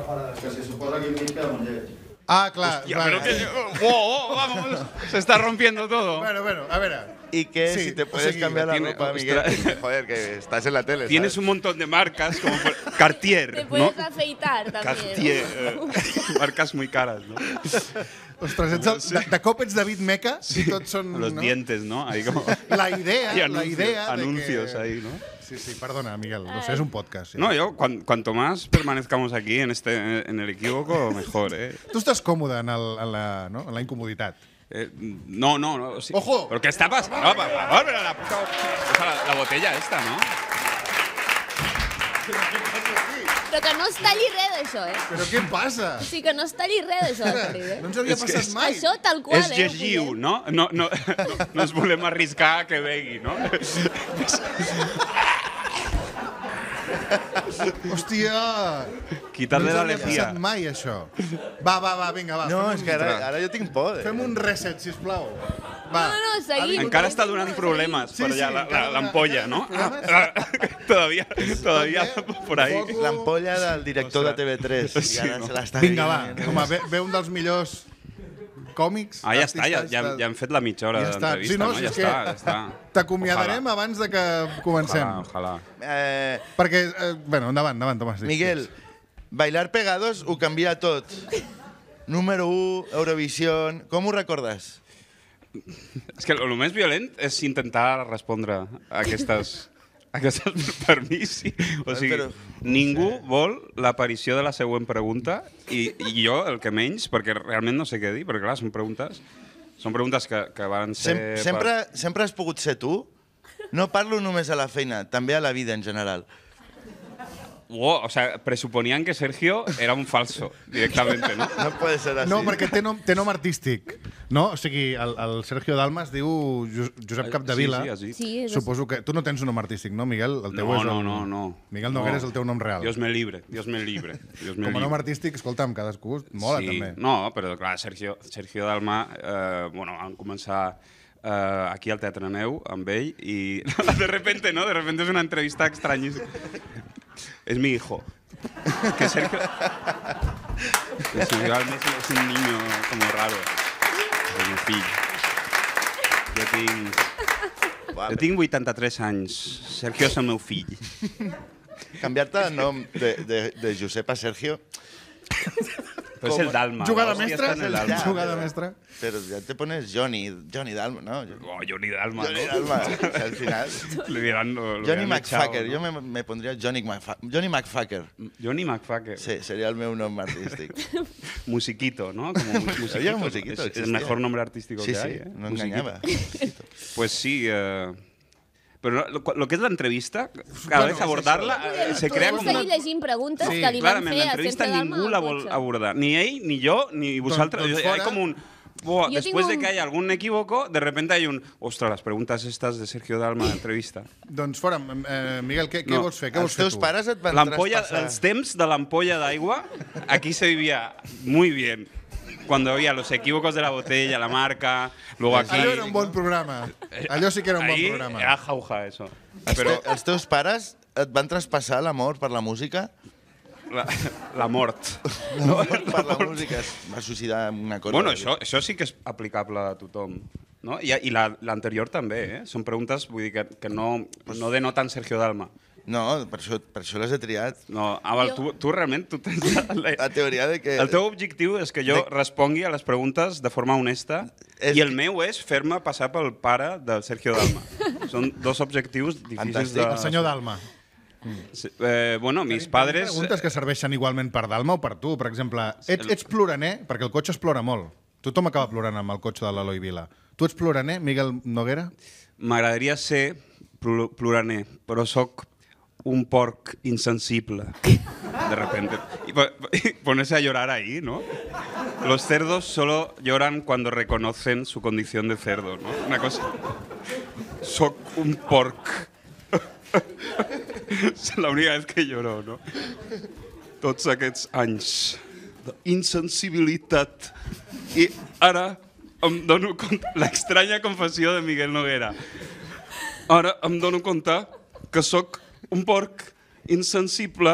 Ah, clar. Ya, clar. pero que... vamos, se está rompiendo todo. Bueno, a veure. ¿Y qué? Sí, Si te o puedes sigui, cambiar la tiene- ropa, ostras. Miguel. Joder, que estás en la tele, Tienes ¿sabes? un montón de marcas, como Te Cartier, ¿no? puedes afeitar también. Cartier, marcas muy caras, ¿no? Ostres, de cop ets David Meca i tots són... Los no? dientes, ¿no? Ahí como... La idea, Y la idea de anuncios que... ahí, ¿no? Sí, perdona, Miguel, no sé, és un podcast. Sí. No, yo, cuanto más permanezcamos aquí en el equívoco, mejor, ¿eh? Tu estàs còmode en la incomoditat. No. Sí. ¡Ojo! ¿Pero qué está pasando? No, por favor, pero la botella esta, ¿no? Però que no es talli res d'això, eh? Però què passa? O sigui, que no es talli res d'això del Carib, eh? No ens havia passat mai. Això tal qual, És llegiu, Follet? no? No ens volem arriscar a que begui, no? Hòstia! Quitar-li la No ens havia alegria. passat mai, això. Va, vinga, va. No, fem és que ara jo tinc por. Fem un reset, sisplau. Va. No, seguim. Encara està donant problemes Sí, per allà sí, encara l'ampolla, no? problemes. Todavía por ahí. L'ampolla del director de TV3. Sí, I ara no? se l'està Vinga, va. veient. Home, ve un dels millors còmics. Ah, ja està, artistes ja hem fet la mitja hora Ja està. d'entrevista, Sí, no, no? si Ja és que està, ja està. T'acomiadarem abans de que comencem. Ojalà. Perquè, bueno, endavant, Tomàs. Miguel, bailar pegados ho canvia tot. Número 1, Eurovisión... Com ho recordes? És que el més violent és intentar respondre a aquestes per mi, sí. O sigui, Però- ningú vol l'aparició de la següent pregunta i jo el que menys, perquè realment no sé què dir, perquè clar, són preguntes que van ser... Sempre has pogut ser tu? No parlo només a la feina, també a la vida en general. O sea, presuponían que Sergio era un falso, directamente, ¿no? No puede ser así. No, perquè té nom artístic. No? O sigui, el Sergio Dalma es diu Josep Capdevila. Sí, sí, Sí, és Suposo que... Tu no tens un nom artístic, no, Miguel? El teu és el... No. Miguel Noguera és el teu nom real. Dios me libre, Dios me libre. Dios me Com a nom libre. artístic, escolta'm, cadascú mola, Sí, també. no, però clar, Sergio Dalma, bueno, van començar aquí al Teatre Neu amb ell i de repente, ¿no? De repente es una entrevista extrañísima. Es mi hijo. Que Sergio Dalma es un niño como raro. És el meu fill. Jo tinc 83 anys. Sergio és el meu fill. Canviar-te el nom de Josep a Sergio, Però és el Dalma. Jugada Hòstia, mestra, està en el Dalma. jugada mestra. però ja te pones Johnny Dalma, ¿no? Oh, Johnny Dalma, Johnny ¿no? Dalma, al final. Le hubieran Johnny echado, McFucker, ¿no? yo me pondría Johnny McFucker. Johnny McFucker. Sí, sería el meu nom artístic. Musiquito, ¿no? Como Musiquito. Oye, Musiquito Es el existía. mejor nombre artístico Sí, que hay. sí, ¿eh? no Musiquito. engañaba. Pues sí. Pero lo que es la entrevista, cada vez abordarla, se crea Podem como una... seguir llegint preguntes Sí, que li van Clarament, fer a l'entrevista Sergio Dalma ningú la al vol cotxe. abordar. Ni ell, ni yo, ni vosaltres. Doncs Hay fora. como un... Buah, Yo después tengo de un- que haya algún equívoco, de repente hay un... Ostras, las preguntas estas de Sergio Dalma de entrevista. Doncs fora, Miguel, què No, vols fer? Què vols Els fer teus tu? pares et van L'ampolla, traspassar... els temps de l'ampolla d'aigua, aquí se vivía muy bien. Cuando había los equívocos de la botella, la marca, luego aquí... Allò era un bon programa. Allò sí que era un bon Ahí programa. era jauja, eso. Però... Però Els teus pares et van traspassar l'amor per la música? la mort. L'amor per la música es va suïcidar amb una cosa... Bueno, això sí que és aplicable a tothom. No? I l'anterior també, eh? Són preguntes vull dir, que no denoten Sergio Dalma. No, per això les he triat. No, Abel, tu realment tu tens La teoria de que... el teu objectiu és que jo respongui a les preguntes de forma honesta i el meu és fer-me passar pel pare del Sergio Dalma. Són dos objectius difícils Fantàstic. de... El senyor Dalma. Sí, bueno, mis padres... Preguntes que serveixen igualment per Dalma o per tu. Per exemple, ets ploraner? Perquè el cotxe es plora molt. Tothom acaba plorant amb el cotxe de l'Eloi Vila. Tu ets ploraner, Miguel Noguera? M'agradaria ser ploraner, però sóc un porc insensible. De repente. Y ponerse a llorar ahí, ¿no? Los cerdos solo lloran cuando reconocen su condición de cerdo, ¿no? Una cosa... Soc un porc. És l'única vez que lloro, no? Tots aquests anys d'insensibilitat. I ara em dono compte... L'estranya confessió de Miguel Noguera. Ara em dono compte que sóc un porc insensible.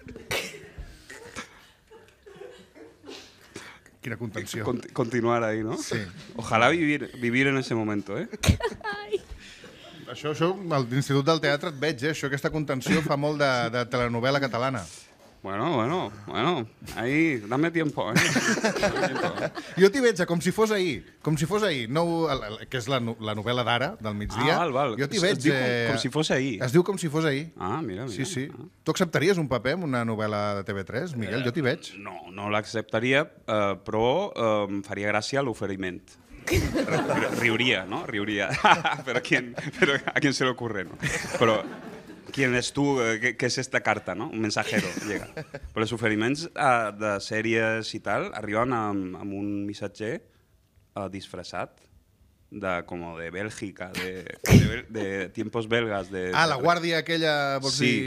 Quina contenció. Continuar ahí, ¿no? Sí. Ojalá vivir en ese momento, ¿eh? Això, a l'Institut del Teatre et veig, Això, aquesta contenció fa molt de telenovela catalana. Bueno. Ahí, dame tiempo, ¿eh? Dame tiempo. Jo t'hi veig com si fos ahir. Com si fos ahir. No, que és la novel·la d'ara, del migdia. Val. Jo t'hi veig... Es diu com si fos ahir. Es diu com si fos ahir. Ah, mira. Sí. Ah. Tu acceptaries un paper en una novel·la de TV3, Miguel? Jo t'hi veig. No l'acceptaria, però em faria gràcia l'oferiment. Riuria, ¿no? Riuria. Pero ¿a quién se le ocurre, no? Pero ¿quién es tú? ¿Qué es esta carta, no? Un mensajero llega. Però els oferiments de sèries i tal arriben amb un missatger disfressat como de Bélgica, de tiempos belgas. La guàrdia aquella, vols dir...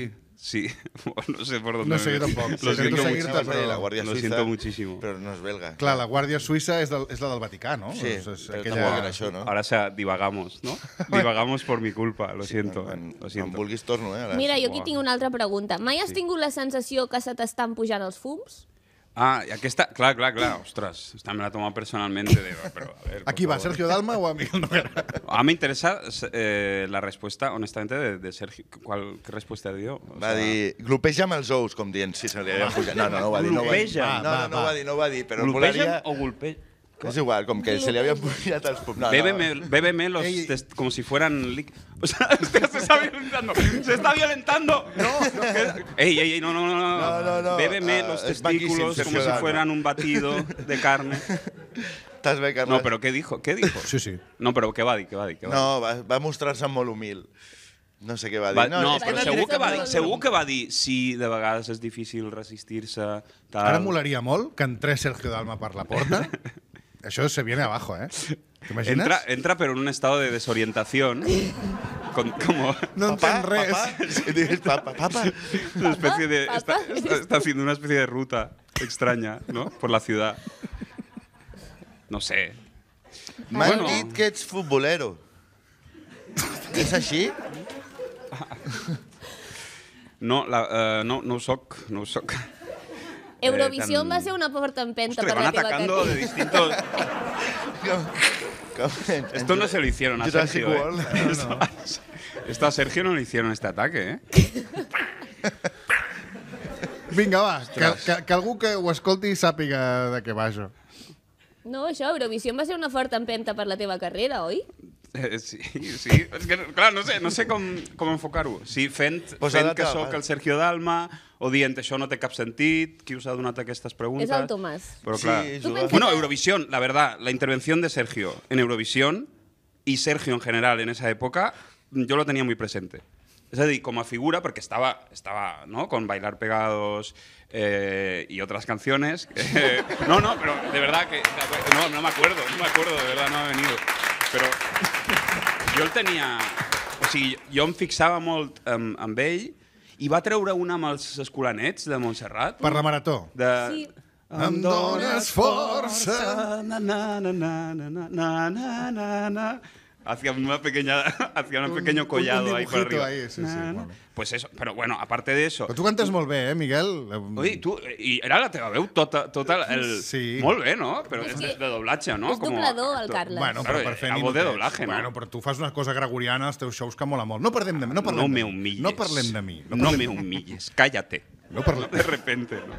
Sí, no sé por dónde. No sé, jo tampoc. Lo Intento siento seguir-te, muchísimo. però- La Guàrdia Lo Suïssa, siento muchísimo. però no és belga. Clar, la Guàrdia Suïssa és la del Vaticà, no? Sí, És però aquella- tampoc era això, no? Ahora divagamos, ¿no? Divagamos por mi culpa, lo siento. Quan Lo siento. vulguis torno, a les... Mira, jo aquí tinc una altra pregunta. Mai has tingut la sensació que se t'estan pujant els fums? Ah, y aquí está. Claro. Ostras, esta me la he tomado personalmente. Pero, a ver, por Aquí va, favor. Sergio Dalma o a Miguel Noguera? Me interesa la respuesta, honestamente, de Sergio. ¿Qué respuesta dio? O Va sea, dir, glopeja amb els ous, com dient, si se li havia pujat. No ho va dir. Glopeja? No ho va dir, però ¿Glupegen molaria... o golpe? És igual, com que se li havia pujat els pums. Bébeme los como si fueran... O sea, hostia, se está violentando. ¡Se está violentando! No. Ey, no. Bébeme los es testículos maquíssim, como si Sergio fueran un batido de carne. Estàs bé, Carles? No, pero ¿qué dijo? Sí. No, pero ¿qué va a decir? No, va mostrar-se molt humil. No sé què va dir. No, és però que segur que va dir sí, de vegades és difícil resistir-se. Tal. Ara molaria molt que entrés Sergio Dalma per la porta. Això se viene abajo, ¿eh? ¿T'imagines? Entra pero en un estado de desorientación. Como No entén res. Digues, papa. una especie de... Papá. Está haciendo una especie de ruta extraña, ¿no? Por la ciudad. No sé. M'han Bueno. dit que ets futbolero. És així? No, no ho soc. Eurovisión tan- va ser una porta empenta Ostras, per van la teva atacando carrera. de distintos... Esto no se lo hicieron a Jurassic Sergio, World. Esto a Sergio no le hicieron este ataque, ¿eh? Vinga, va, que algú que ho escolti sàpiga de què va això. No, això, Eurovisión va ser una forta empenta per la teva carrera, oi? Sí. És que, clar, no sé com enfocar-ho. Sí, fent que sóc el Sergio Dalma o dient això no té cap sentit, qui us ha donat aquestes preguntes... És el Tomàs. Però clar... Sí, Tu juga. penses Bueno, que- Eurovisión, la verdad, la intervención de Sergio en Eurovisión y Sergio en general en esa época, yo lo tenía muy presente. Es decir, como figura, porque estaba ¿no? Con Bailar Pegados y otras canciones. No, pero de verdad que... No me acuerdo, de verdad, no ha venido. Però jo el tenia... O sigui, jo em fixava molt amb ell i va treure una amb els escolanets de Montserrat. Per la marató. Sí. Em dones força. Na, na, na, na, na, na, na, na, na. Hacía un pequeño collado ahí por dibujito arriba. ahí, sí, Na, na. bueno. Pues eso, pero bueno, aparte de eso... Però tu cantes molt bé, Miguel? Oi, tu, i era la teva veu tota el... Sí. Molt bé, no? Però És és que de doblatge, no? és doblador, el Carles. Bueno, Claro, però per fer a voz de doblaje, no? Bueno, però tu fas una cosa gregoriana als teus shows que mola molt. No parlem de mi, no parlem No de me mi. humilles. No parlem de mi. No me humilles, cállate. No parlem De repente, ¿no?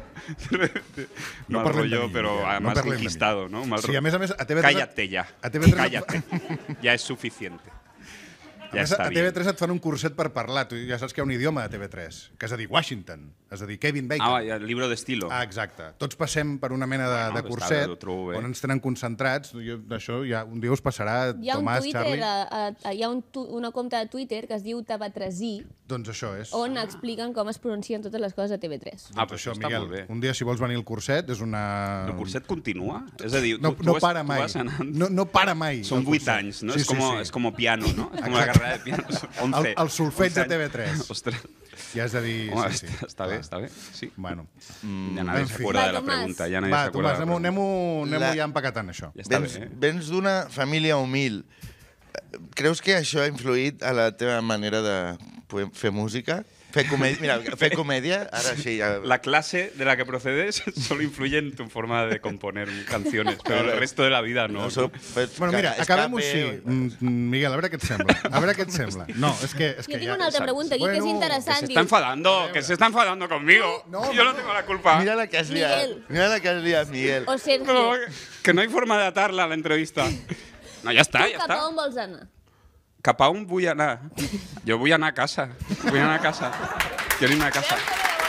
No Mal parlem de rollo, mi, pero Miguel, no además parlem de mi. enquistado, ¿no? Mal Sí, rollo. a més, a TV3... Cállate ya. A TV3 Cállate. Ya es suficiente. A més, a TV3 et fan un curset per parlar. Tu ja saps que hi ha un idioma a TV3, que és a dir Washington, és a dir Kevin Bacon. Ah, el libro de estilo. Ah, exacte. Tots passem per una mena de Bueno, curset està bé, ho trobo bé. on ens tenen concentrats. Això ja un dia us passarà, Hi ha un Tomàs, Twitter, Charlie. hi ha una compte de Twitter que es diu TV3i, Doncs això és. on expliquen com es pronuncien totes les coses a TV3. Ah, Doncs però això, això està Miguel, molt bé. un dia, si vols venir al curset, és una... El curset continua? És a dir, No, tu no vas- para tu mai. vas anant... No para mai. Són el 8 curset. anys, no? Sí, És com piano, no? És com la carrera de piano. 11. El solfeig de 11 anys. TV3. Ostres. Ja és a dir... Home, sí, sí. està bé, sí. Bueno. Ya nadie en se fi. acuerda Va, de la Tomàs. pregunta. Ya nadie Va, se acuerda Tomàs, de la pregunta. anem-ho ja empaquetant, això. Ja està Vens, bé, eh? vens d'una família humil. Creus que això ha influït a la teva manera de fer música? Fer comèdia? Mira, fer comèdia, ara sí. Ja... La clase de la que procedes solo influye en tu forma de componer canciones, pero el resto de la vida no. Bueno, mira, acabem-ho així. Miguel, a veure què et sembla. A veure què et sembla. No, és que Jo tinc ja... una altra pregunta aquí que és Que interessant. se está enfadando, que se está enfadando conmigo. No, Yo no tengo la culpa. Mira la que has liat. Miguel. Mira la que has liat, Miguel. O Sergio, No, que no hay forma de atarla a la entrevista. No, ya está, ya cap a está. on vols anar? Cap a on vull anar? Jo vull anar a casa. Vull anar a casa. Quiero irme a casa.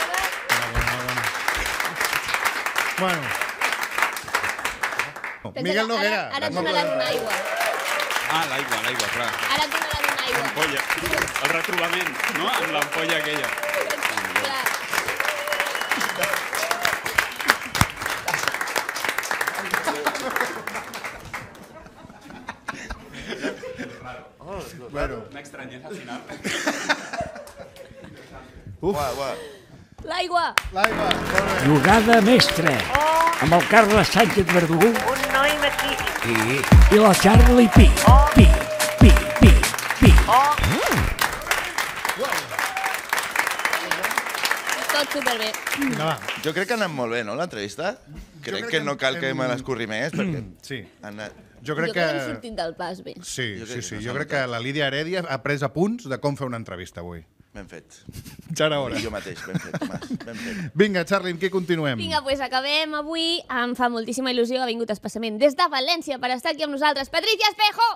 Bueno. Miguel Noguera. Ara et donaran una aigua. Ah, l'aigua, clar. Ara et donaran una aigua. L'ampolla. El retrobament, no? Amb l'ampolla aquella. Clar. Bueno. Una extrañeza final. L'aigua! L'aigua! Jugada mestra. Amb el Carles Sánchez Verdugú. Un noi maquíssim. I la Charlie Pi. Pi, pi, pi, pi. Tot superbé. Jo crec que ha anat molt bé, no, l'entrevista? Crec que no cal que me l'escurri més, perquè... Sí. ha anat... Jo crec que hem que... sortit del pas bé. Sí. Jo crec que la Lídia Heredia ha pres apunts de com fer una entrevista avui. Ben fet. Ja era hora. Jo mateix, ben fet, Tomàs, ben fet. Vinga, Charlie, amb què continuem? Vinga, doncs acabem avui. Em fa moltíssima il·lusió. Ha vingut especialment des de València per estar aquí amb nosaltres. Patricia Espejo!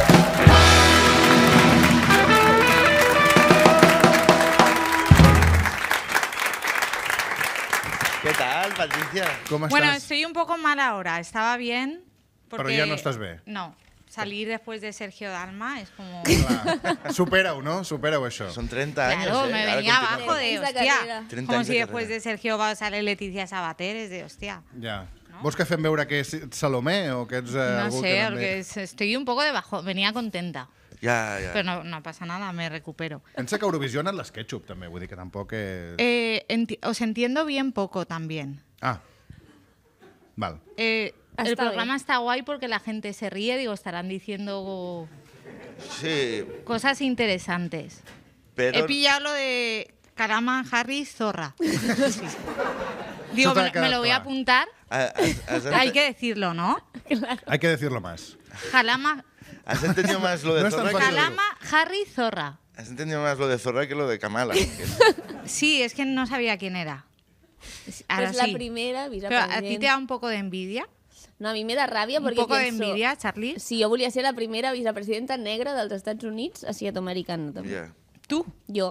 ¿Qué tal, Patricia? Com estàs? Bueno, estoy un poco mal ahora. Estaba bien. Porque... Però ja no estàs bé. No. Salir después de Sergio Dalma es como... Clar. Supera-ho, no? Supera-ho, això. Son 30 años, Claro, ¿eh? me Ahora venía continúa. abajo de, Esa hostia, carrera. 30 como años si de después carrera. de Sergio va a salir Leticia Sabater, es de hostia. Ja. Vols que fem veure que ets Salomé o que ets No algú sé, que porque estoy un poco de bajo, venía contenta. Ja. Pero no pasa nada, me recupero. Pensa que Eurovisió ha anat les Ketchup, també. Vull dir que tampoc és... Os entiendo bien poco también. Ah. Val. El Está programa bien. está guay porque la gente se ríe, digo, estarán diciendo Sí, cosas interesantes. però... He pillado lo de Karaman Harris Zorra. Sí. Digo, Eso te ha me lo voy a quedado apuntar. Hay que decirlo, ¿no? Hay que decirlo más. Jalama, ¿Has entendido más lo de No es tan Zorra? fácil. Calama Harris Zorra. Has entendido más lo de Zorra que lo de Kamala. Sí, es que no sabía quién era. Ahora Pues la sí. primera, Pero a ti te da un poco de envidia. No, a mi me da ràbia Un perquè poco de penso... envidia, Charlie. Si jo volia ser la primera vicepresidenta negra dels Estats Units, asiatoamericana també. Ja. Tú. Jo.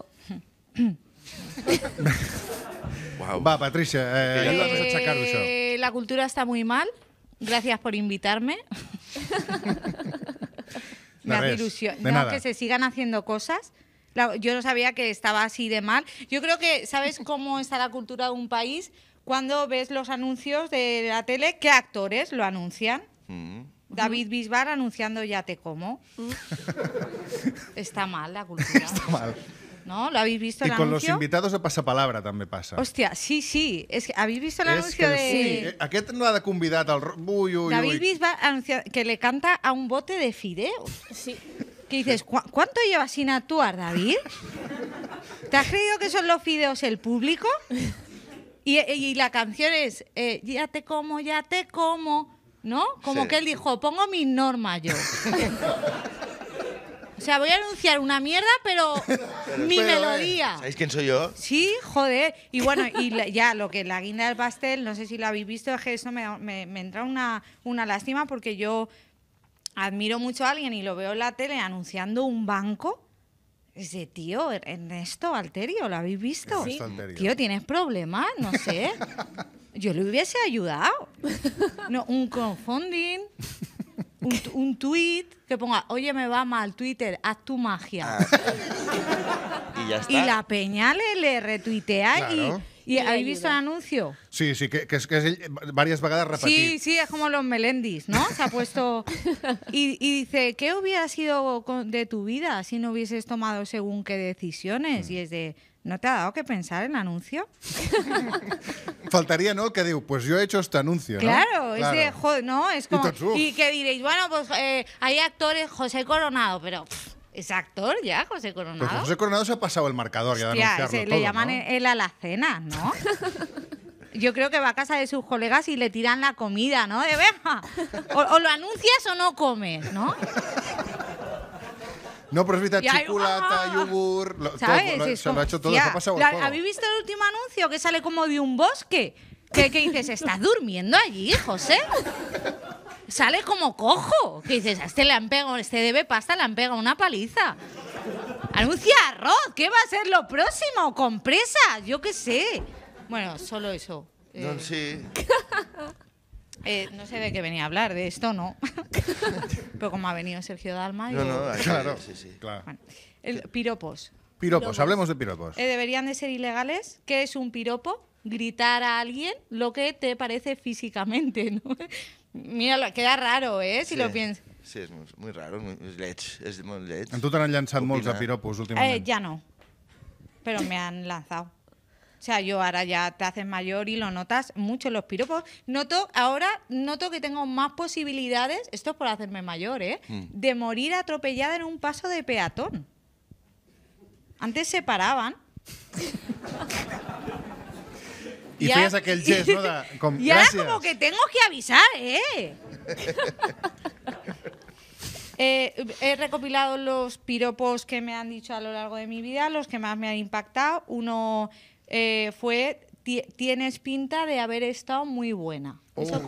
Uau. Va, Patricia, ja et vas aixecar-ho, això. La cultura está muy mal. Gracias por invitarme. Me hace res, ilusión. de No, nada. que se sigan haciendo cosas. Yo no sabía que estaba así de mal. Yo creo que, ¿sabes cómo está la cultura de un país? Cuando ves los anuncios de la tele, ¿qué actores lo anuncian? David Bisbal anunciando Ya te como. Está mal la cultura. Està mal. ¿No? ¿Lo habéis visto I el con los anuncio? invitados de Passapalabra també passa. Hostia, sí. Es que, ¿habéis visto el És anuncio que de...? sí, aquest no ha de convidat al... Ui, ui, David ui. Bisbal anuncia que le canta a un bote de fideos. Sí. Que dices, ¿cuánto llevas sin actuar, David? ¿Te has creído que son los fideos el público? Y la canción es ya te como, ¿no? Como Sí. que él dijo, pongo mis normas yo. O sea, voy a anunciar una mierda, pero mi melodía. ¿Sabéis quién soy yo? Sí, joder. Y bueno, ya lo que la guinda del pastel, no sé si lo habéis visto, es que eso me entra una lástima porque yo admiro mucho a alguien y lo veo en la tele anunciando un banco. Ese tío, Ernesto Alterio, ¿lo habéis visto? Ernesto Alterio. Tío, ¿tienes problemas? No sé. Yo le hubiese ayudado. No, un crowdfunding, un tweet que ponga, oye, me va mal Twitter, haz tu magia. Y ya está. Y la peña le retuitea Claro. y Y ¿habéis le visto el ayuda. anuncio? Sí, que és ell diverses vegades repetit. Sí, es como los Melendis, ¿no? Se ha puesto... Y dice, ¿qué hubiera sido de tu vida si no hubieses tomado según qué decisiones? Y es de, ¿no te ha dado que pensar el anuncio? Faltaria, no?, que diu, pues yo he hecho este anuncio, Claro, ¿no? es de, joder, ¿no? Es como... tots, uf. Y que diréis, bueno, pues hay actores, José Coronado, pero... ¿es actor ya, José Coronado? Pues José Coronado se ha pasado el marcador ya de Hostia, anunciarlo le todo, llaman ¿no? el alacena, ¿no? Yo creo que va a casa de sus colegas y le tiran la comida, ¿no? De venga, o lo anuncias o no comes, ¿no? No, pero es verdad, Y hay- chocolata, ¡ah! yogur, ¿Sabes? todo, Es se lo como, ha hecho todo, hostia, se ha pasado el todo. ¿habéis visto el último anuncio que sale como de un bosque? Que dices, ¿estás durmiendo allí, José? Sale como cojo. Que dices, a este le han pegado, este debe pasta, le han pegado una paliza. Anuncia arroz, ¿qué va a ser lo próximo? Compresas, yo qué sé. Bueno, solo eso. Doncs sí. No sé de qué venía a hablar, de esto no. Pero como ha venido Sergio Dalma... No, digo, no, Claro, sí. claro. bueno, piropos. Piropos, hablemos de piropos. ¿Deberían de ser ilegales? ¿Qué es un piropo? Gritar a alguien lo que te parece físicamente, ¿no? Mira, queda raro, ¿eh? Si lo piensas. Sí, és muy raro, és lleig, és molt lleig. En tu t'han llançat molts de Opinar. piropos últimament. Ya no. pero me han lanzado. O sea, yo ahora ya te haces mayor y lo notas mucho en los piropos. Ahora noto que tengo más posibilidades, esto es por hacerme mayor, de morir atropellada en un paso de peatón. Antes se paraban. Y feies aquell gest, no? Y ahora como que tengo que avisar, He recopilado los piropos que me han dicho a lo largo de mi vida, los que más me han impactado. Uno fue: tienes pinta de haber estado muy buena. Eso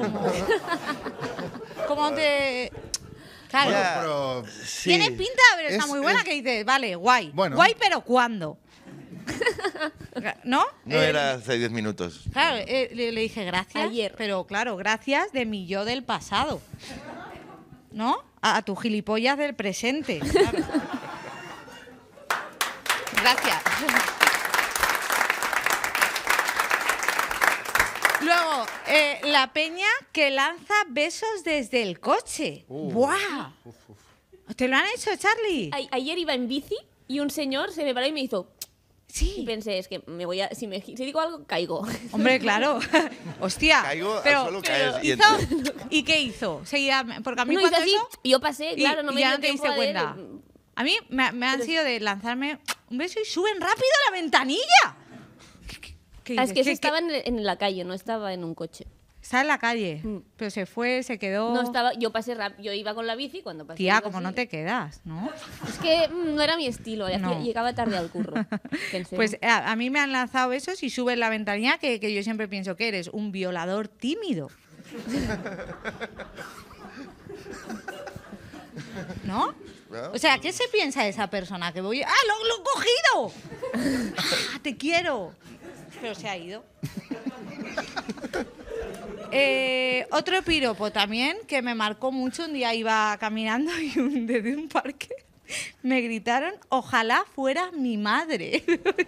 como te... Claro, pero sí. tienes pinta de haber estado muy buena, que dices, vale, guay. Bueno. Guay, pero ¿cuándo? ¿No? No era hace 10 minutos. Claro, le dije gracias. Ayer. Pero claro, gracias de mi yo del pasado. ¿No? A tu gilipollas del presente. Claro. Gracias. Luego, la peña que lanza besos desde el coche. ¡Buah! ¿Te lo han hecho, Charlie? Ayer iba en bici y un señor se me paró y me hizo... Sí. Y pensé, es que si digo algo, caigo. Hombre, claro. Hostia. Caigo al pero, suelo, caes y ¿Y qué hizo? Seguía, porque a mí No, cuando hizo así, eso... y yo pasé, claro, no me ya dio no te tiempo diste a ver. cuenta. A mí me han sido de lanzarme un beso y suben rápido a la ventanilla. ¿Qué Es que dices? eso estaba en la calle, no estaba en un coche. Está en la calle, pero se fue, se quedó... No estaba, yo pasé rápido, yo iba con la bici cuando pasé. Tía, iba como así. no te quedas, ¿no? Es que no era mi estilo, No. llegaba tarde al curro. Pensé, Pues a mí me han lanzado besos y suben la ventanilla que yo siempre pienso que eres un violador tímido. ¿No? O sea, ¿qué se piensa de esa persona? Que voy... ¡Ah, lo he cogido! ¡Ah, te quiero! Pero se ha ido. Otro piropo también que me marcó mucho. Un día iba caminando y desde un parque me gritaron: ojalá fuera mi madre.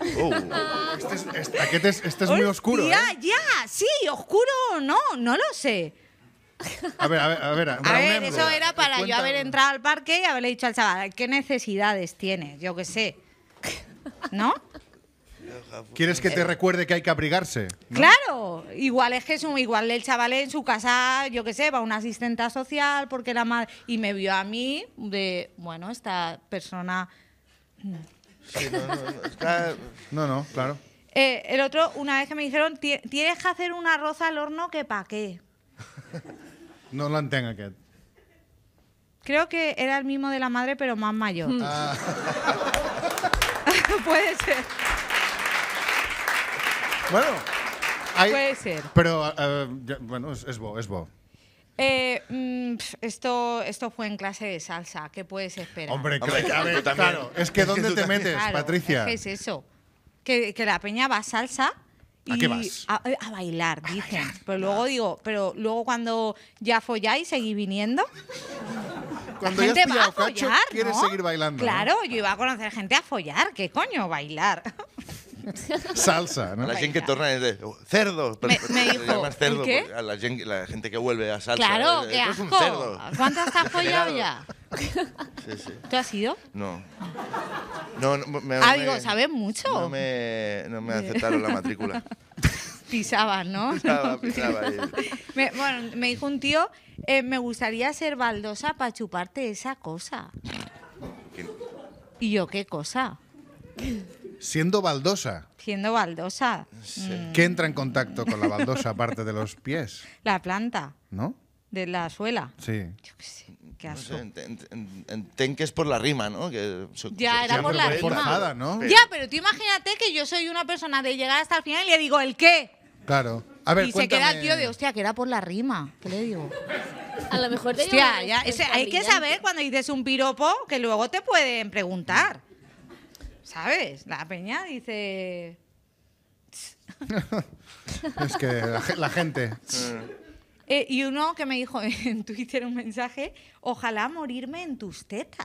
Este es muy oscuro, Ya, sí, oscuro no lo sé. A ver, A ver, eso era para yo haber entrado al parque y haberle dicho al chaval: ¿qué necesidades tienes? Yo qué sé. ¿No? ¿Quieres que te recuerde que hay que abrigarse? ¿No? Claro, igual es que igual el chaval en su casa, yo qué sé, va a una asistenta social porque la madre... Y me vio a mí de, bueno, esta persona... Sí, No, claro. El otro, una vez que me dijeron, tienes que hacer un arroz al horno, que pa' qué. No l'entenc, aquest. Creo que era el mismo de la madre, pero más mayor. Puede ser. Bueno, Puede ser. Però, bueno, és bo. Esto fue en clase de salsa. ¿Qué puedes esperar? Hombre, a ver, claro. Es que ¿dónde te metes, Claro, Patricia? ¿qué es eso? Que la peña va a salsa. ¿A qué vas? A bailar, dicen. Pero luego cuando ya folláis, seguís viniendo. Cuando la ya has gente va a pillado cacho, follar, quieres ¿no? seguir bailando. Claro, yo iba a conocer gente a follar. ¿Qué coño? Bailar. ¿no? Salsa, ¿no? La gente que torna es de cerdo. Me dijo, llamas cerdo ¿el qué? porque a la gente que vuelve a salsa. Claro, qué "Esto es un asco. cerdo". ¿Cuántas te has follado ya? Sí. ¿Tú has ido? No, Digo, ¿sabes mucho? No me aceptaron la matrícula. Pisabas, ¿no? Pisaba ahí. Me dijo un tío, me gustaría ser baldosa para chuparte esa cosa. Y yo, ¿qué cosa? Siendo baldosa. Siendo baldosa. ¿Qué entra en contacto con la baldosa aparte de los pies? La planta ¿No? de la suela. Sí. Yo qué sé, qué No asco. sé, entenc que es por la rima, ¿no? Que Ya, era por la rima. Forzada, ¿no? Ya, pero tú imagínate que yo soy una persona de llegar hasta el final y le digo, ¿el qué? Claro. A ver, Y cuéntame. se queda el tío de, hostia, que era por la rima. ¿Qué le digo? a lo mejor te Hostia, ya, hay que saber cuando dices un piropo que luego te pueden preguntar. ¿Sabes? La peña dice... Es que la gente. Y uno que me dijo en Twitter un mensaje: ojalá morirme en tus tetas.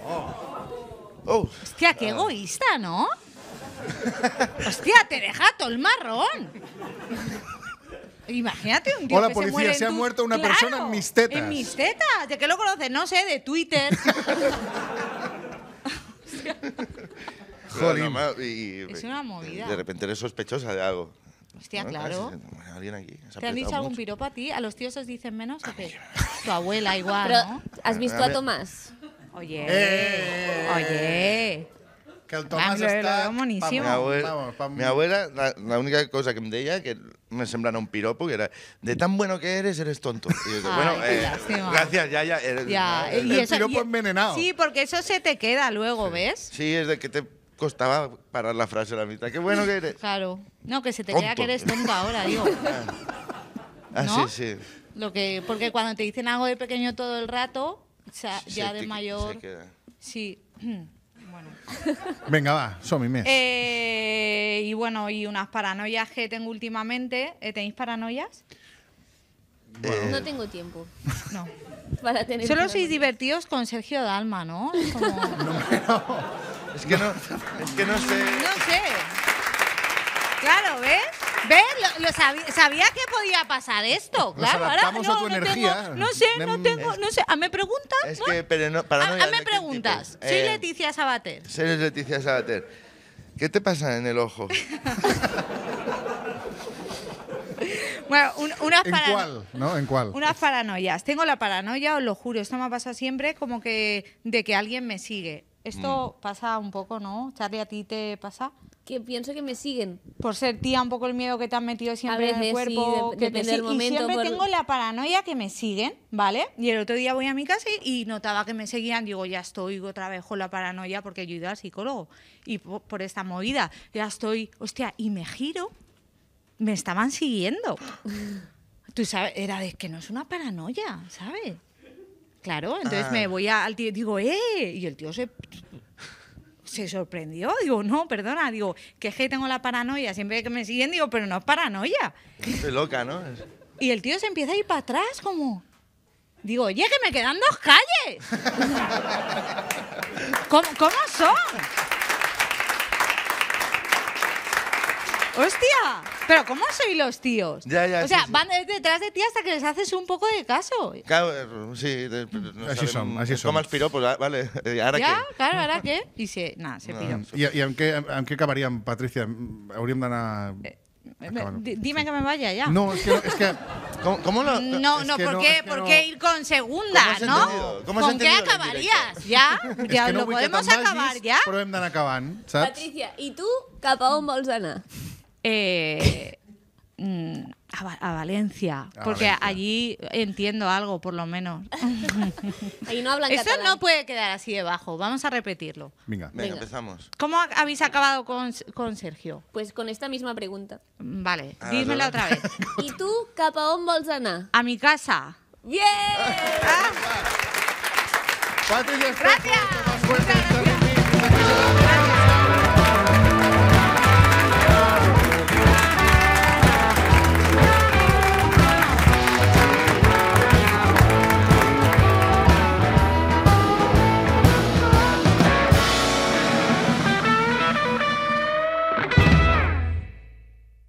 Hostia, qué egoísta, ¿no? Hostia, te deja todo el marrón. Imagínate un tío Hola, que policía, se muere se ha muerto una persona en mis tetas. En mis tetas. ¿De qué lo conoces? No sé, de Twitter. Jolín. Es una movida. De repente eres sospechosa de algo. Hostia, claro. Alguien aquí. ¿Te han dicho algún piropo a ti? ¿A los tíos os dicen menos o qué? Tu abuela igual, Pero, ¿no? ¿has visto a Tomás? Oye, oye. Que el Tomàs Lo està... veo monísimo. Mi abuela, la única cosa que em deia, que me sembla un piropo, que era, de tan bueno que eres tonto. Y yo, bueno, qué lástima. gracias, ya. Ya, El piropo envenenado. Sí, porque eso se te queda luego, ¿ves? Sí, es de que te costaba parar la frase a la mitad. Qué bueno que eres. Claro. No, que se te Tonto. queda que eres tonto ahora, digo. ¿No? Sí. Porque cuando te dicen algo de pequeño todo el rato, o sea, ya de mayor... Se queda. Sí. Bueno. Vinga, va, som-hi més. Y bueno, y unas paranoias que tengo últimamente. ¿Tenéis paranoias? No tengo tiempo. No. Para tener Solo paranoia. sois divertidos con Sergio Dalma, ¿no? Es como... Es que no sé. No sé. Claro, ¿ves? ¿Ves? Sabía que podía pasar esto. Nos Claro, ahora adaptamos a tu energía. no sé. ¿Me preguntas? Es ¿no? que, pero no, paranoia, Hazme ¿de qué preguntas. tipo? Soy Leticia Sabater. Soy Leticia Sabater. ¿Qué te pasa en el ojo? Bueno, unas En qual, no? En qual? Unas paranoias. Tengo la paranoia, os lo juro, esto me ha pasado siempre, como que de que alguien me sigue. Esto pasa un poco, ¿no? Charlie, ¿a ti te pasa? Que pienso que me siguen. Por ser tía, un poco el miedo que te han metido siempre A en el veces cuerpo. sí, que depende te del y momento, siempre por- tengo la paranoia que me siguen, ¿vale? Y el otro día voy a mi casa y notaba que me seguían. Digo, ya estoy otra vez con la paranoia porque yo he ido al psicólogo. Y por esta movida, ya estoy, hostia, y me giro, me estaban siguiendo. Tú sabes, era de que no es una paranoia, ¿sabes? Claro, entonces me voy al tío y digo, y el tío se sorprendió. Digo, no, perdona, digo, que es que tengo la paranoia siempre que me siguen, digo, pero no es paranoia. Estoy loca, ¿no? Y el tío se empieza a ir para atrás como... Digo, oye, que me quedan 2 calles. ¿Cómo son? ¡Hostia! ¿Pero cómo sois los tíos? Ya, o sea, sí. van detrás de ti hasta que les haces un poco de caso. Claro, sí. No Així sabem som, així som. Com els piropos, vale. ¿Ahora ya, qué? claro, ¿ahora qué? Y se piró. I amb què acabaríem, Patricia? Hauríem d'anar... Dime que me vaya ya. No, és que... ¿Cómo lo...? No, es que ¿por no, qué? es que ¿Por no. qué ir con segunda, ¿Cómo has no? entendido? ¿Cómo has ¿Con qué entendido el acabarías? ¿Ya? És ¿Ya que no lo vull que podemos te'n acabar vagis, ya? però hem d'anar acabant, saps? Patricia, i tu cap a on vols anar? A Valencia, A porque Valencia. allí entiendo algo, por lo menos. Ahí no hablan Esto catalán. no puede quedar así de bajo, vamos a repetirlo. Vinga. Venga, empezamos. ¿Cómo habéis acabado con Sergio? Pues con esta misma pregunta. Vale, Ah, dímela ¿verdad? otra vez. I tu cap a on vols anar? A mi casa. Bien! Patricia, Gracias. Muchas gracias.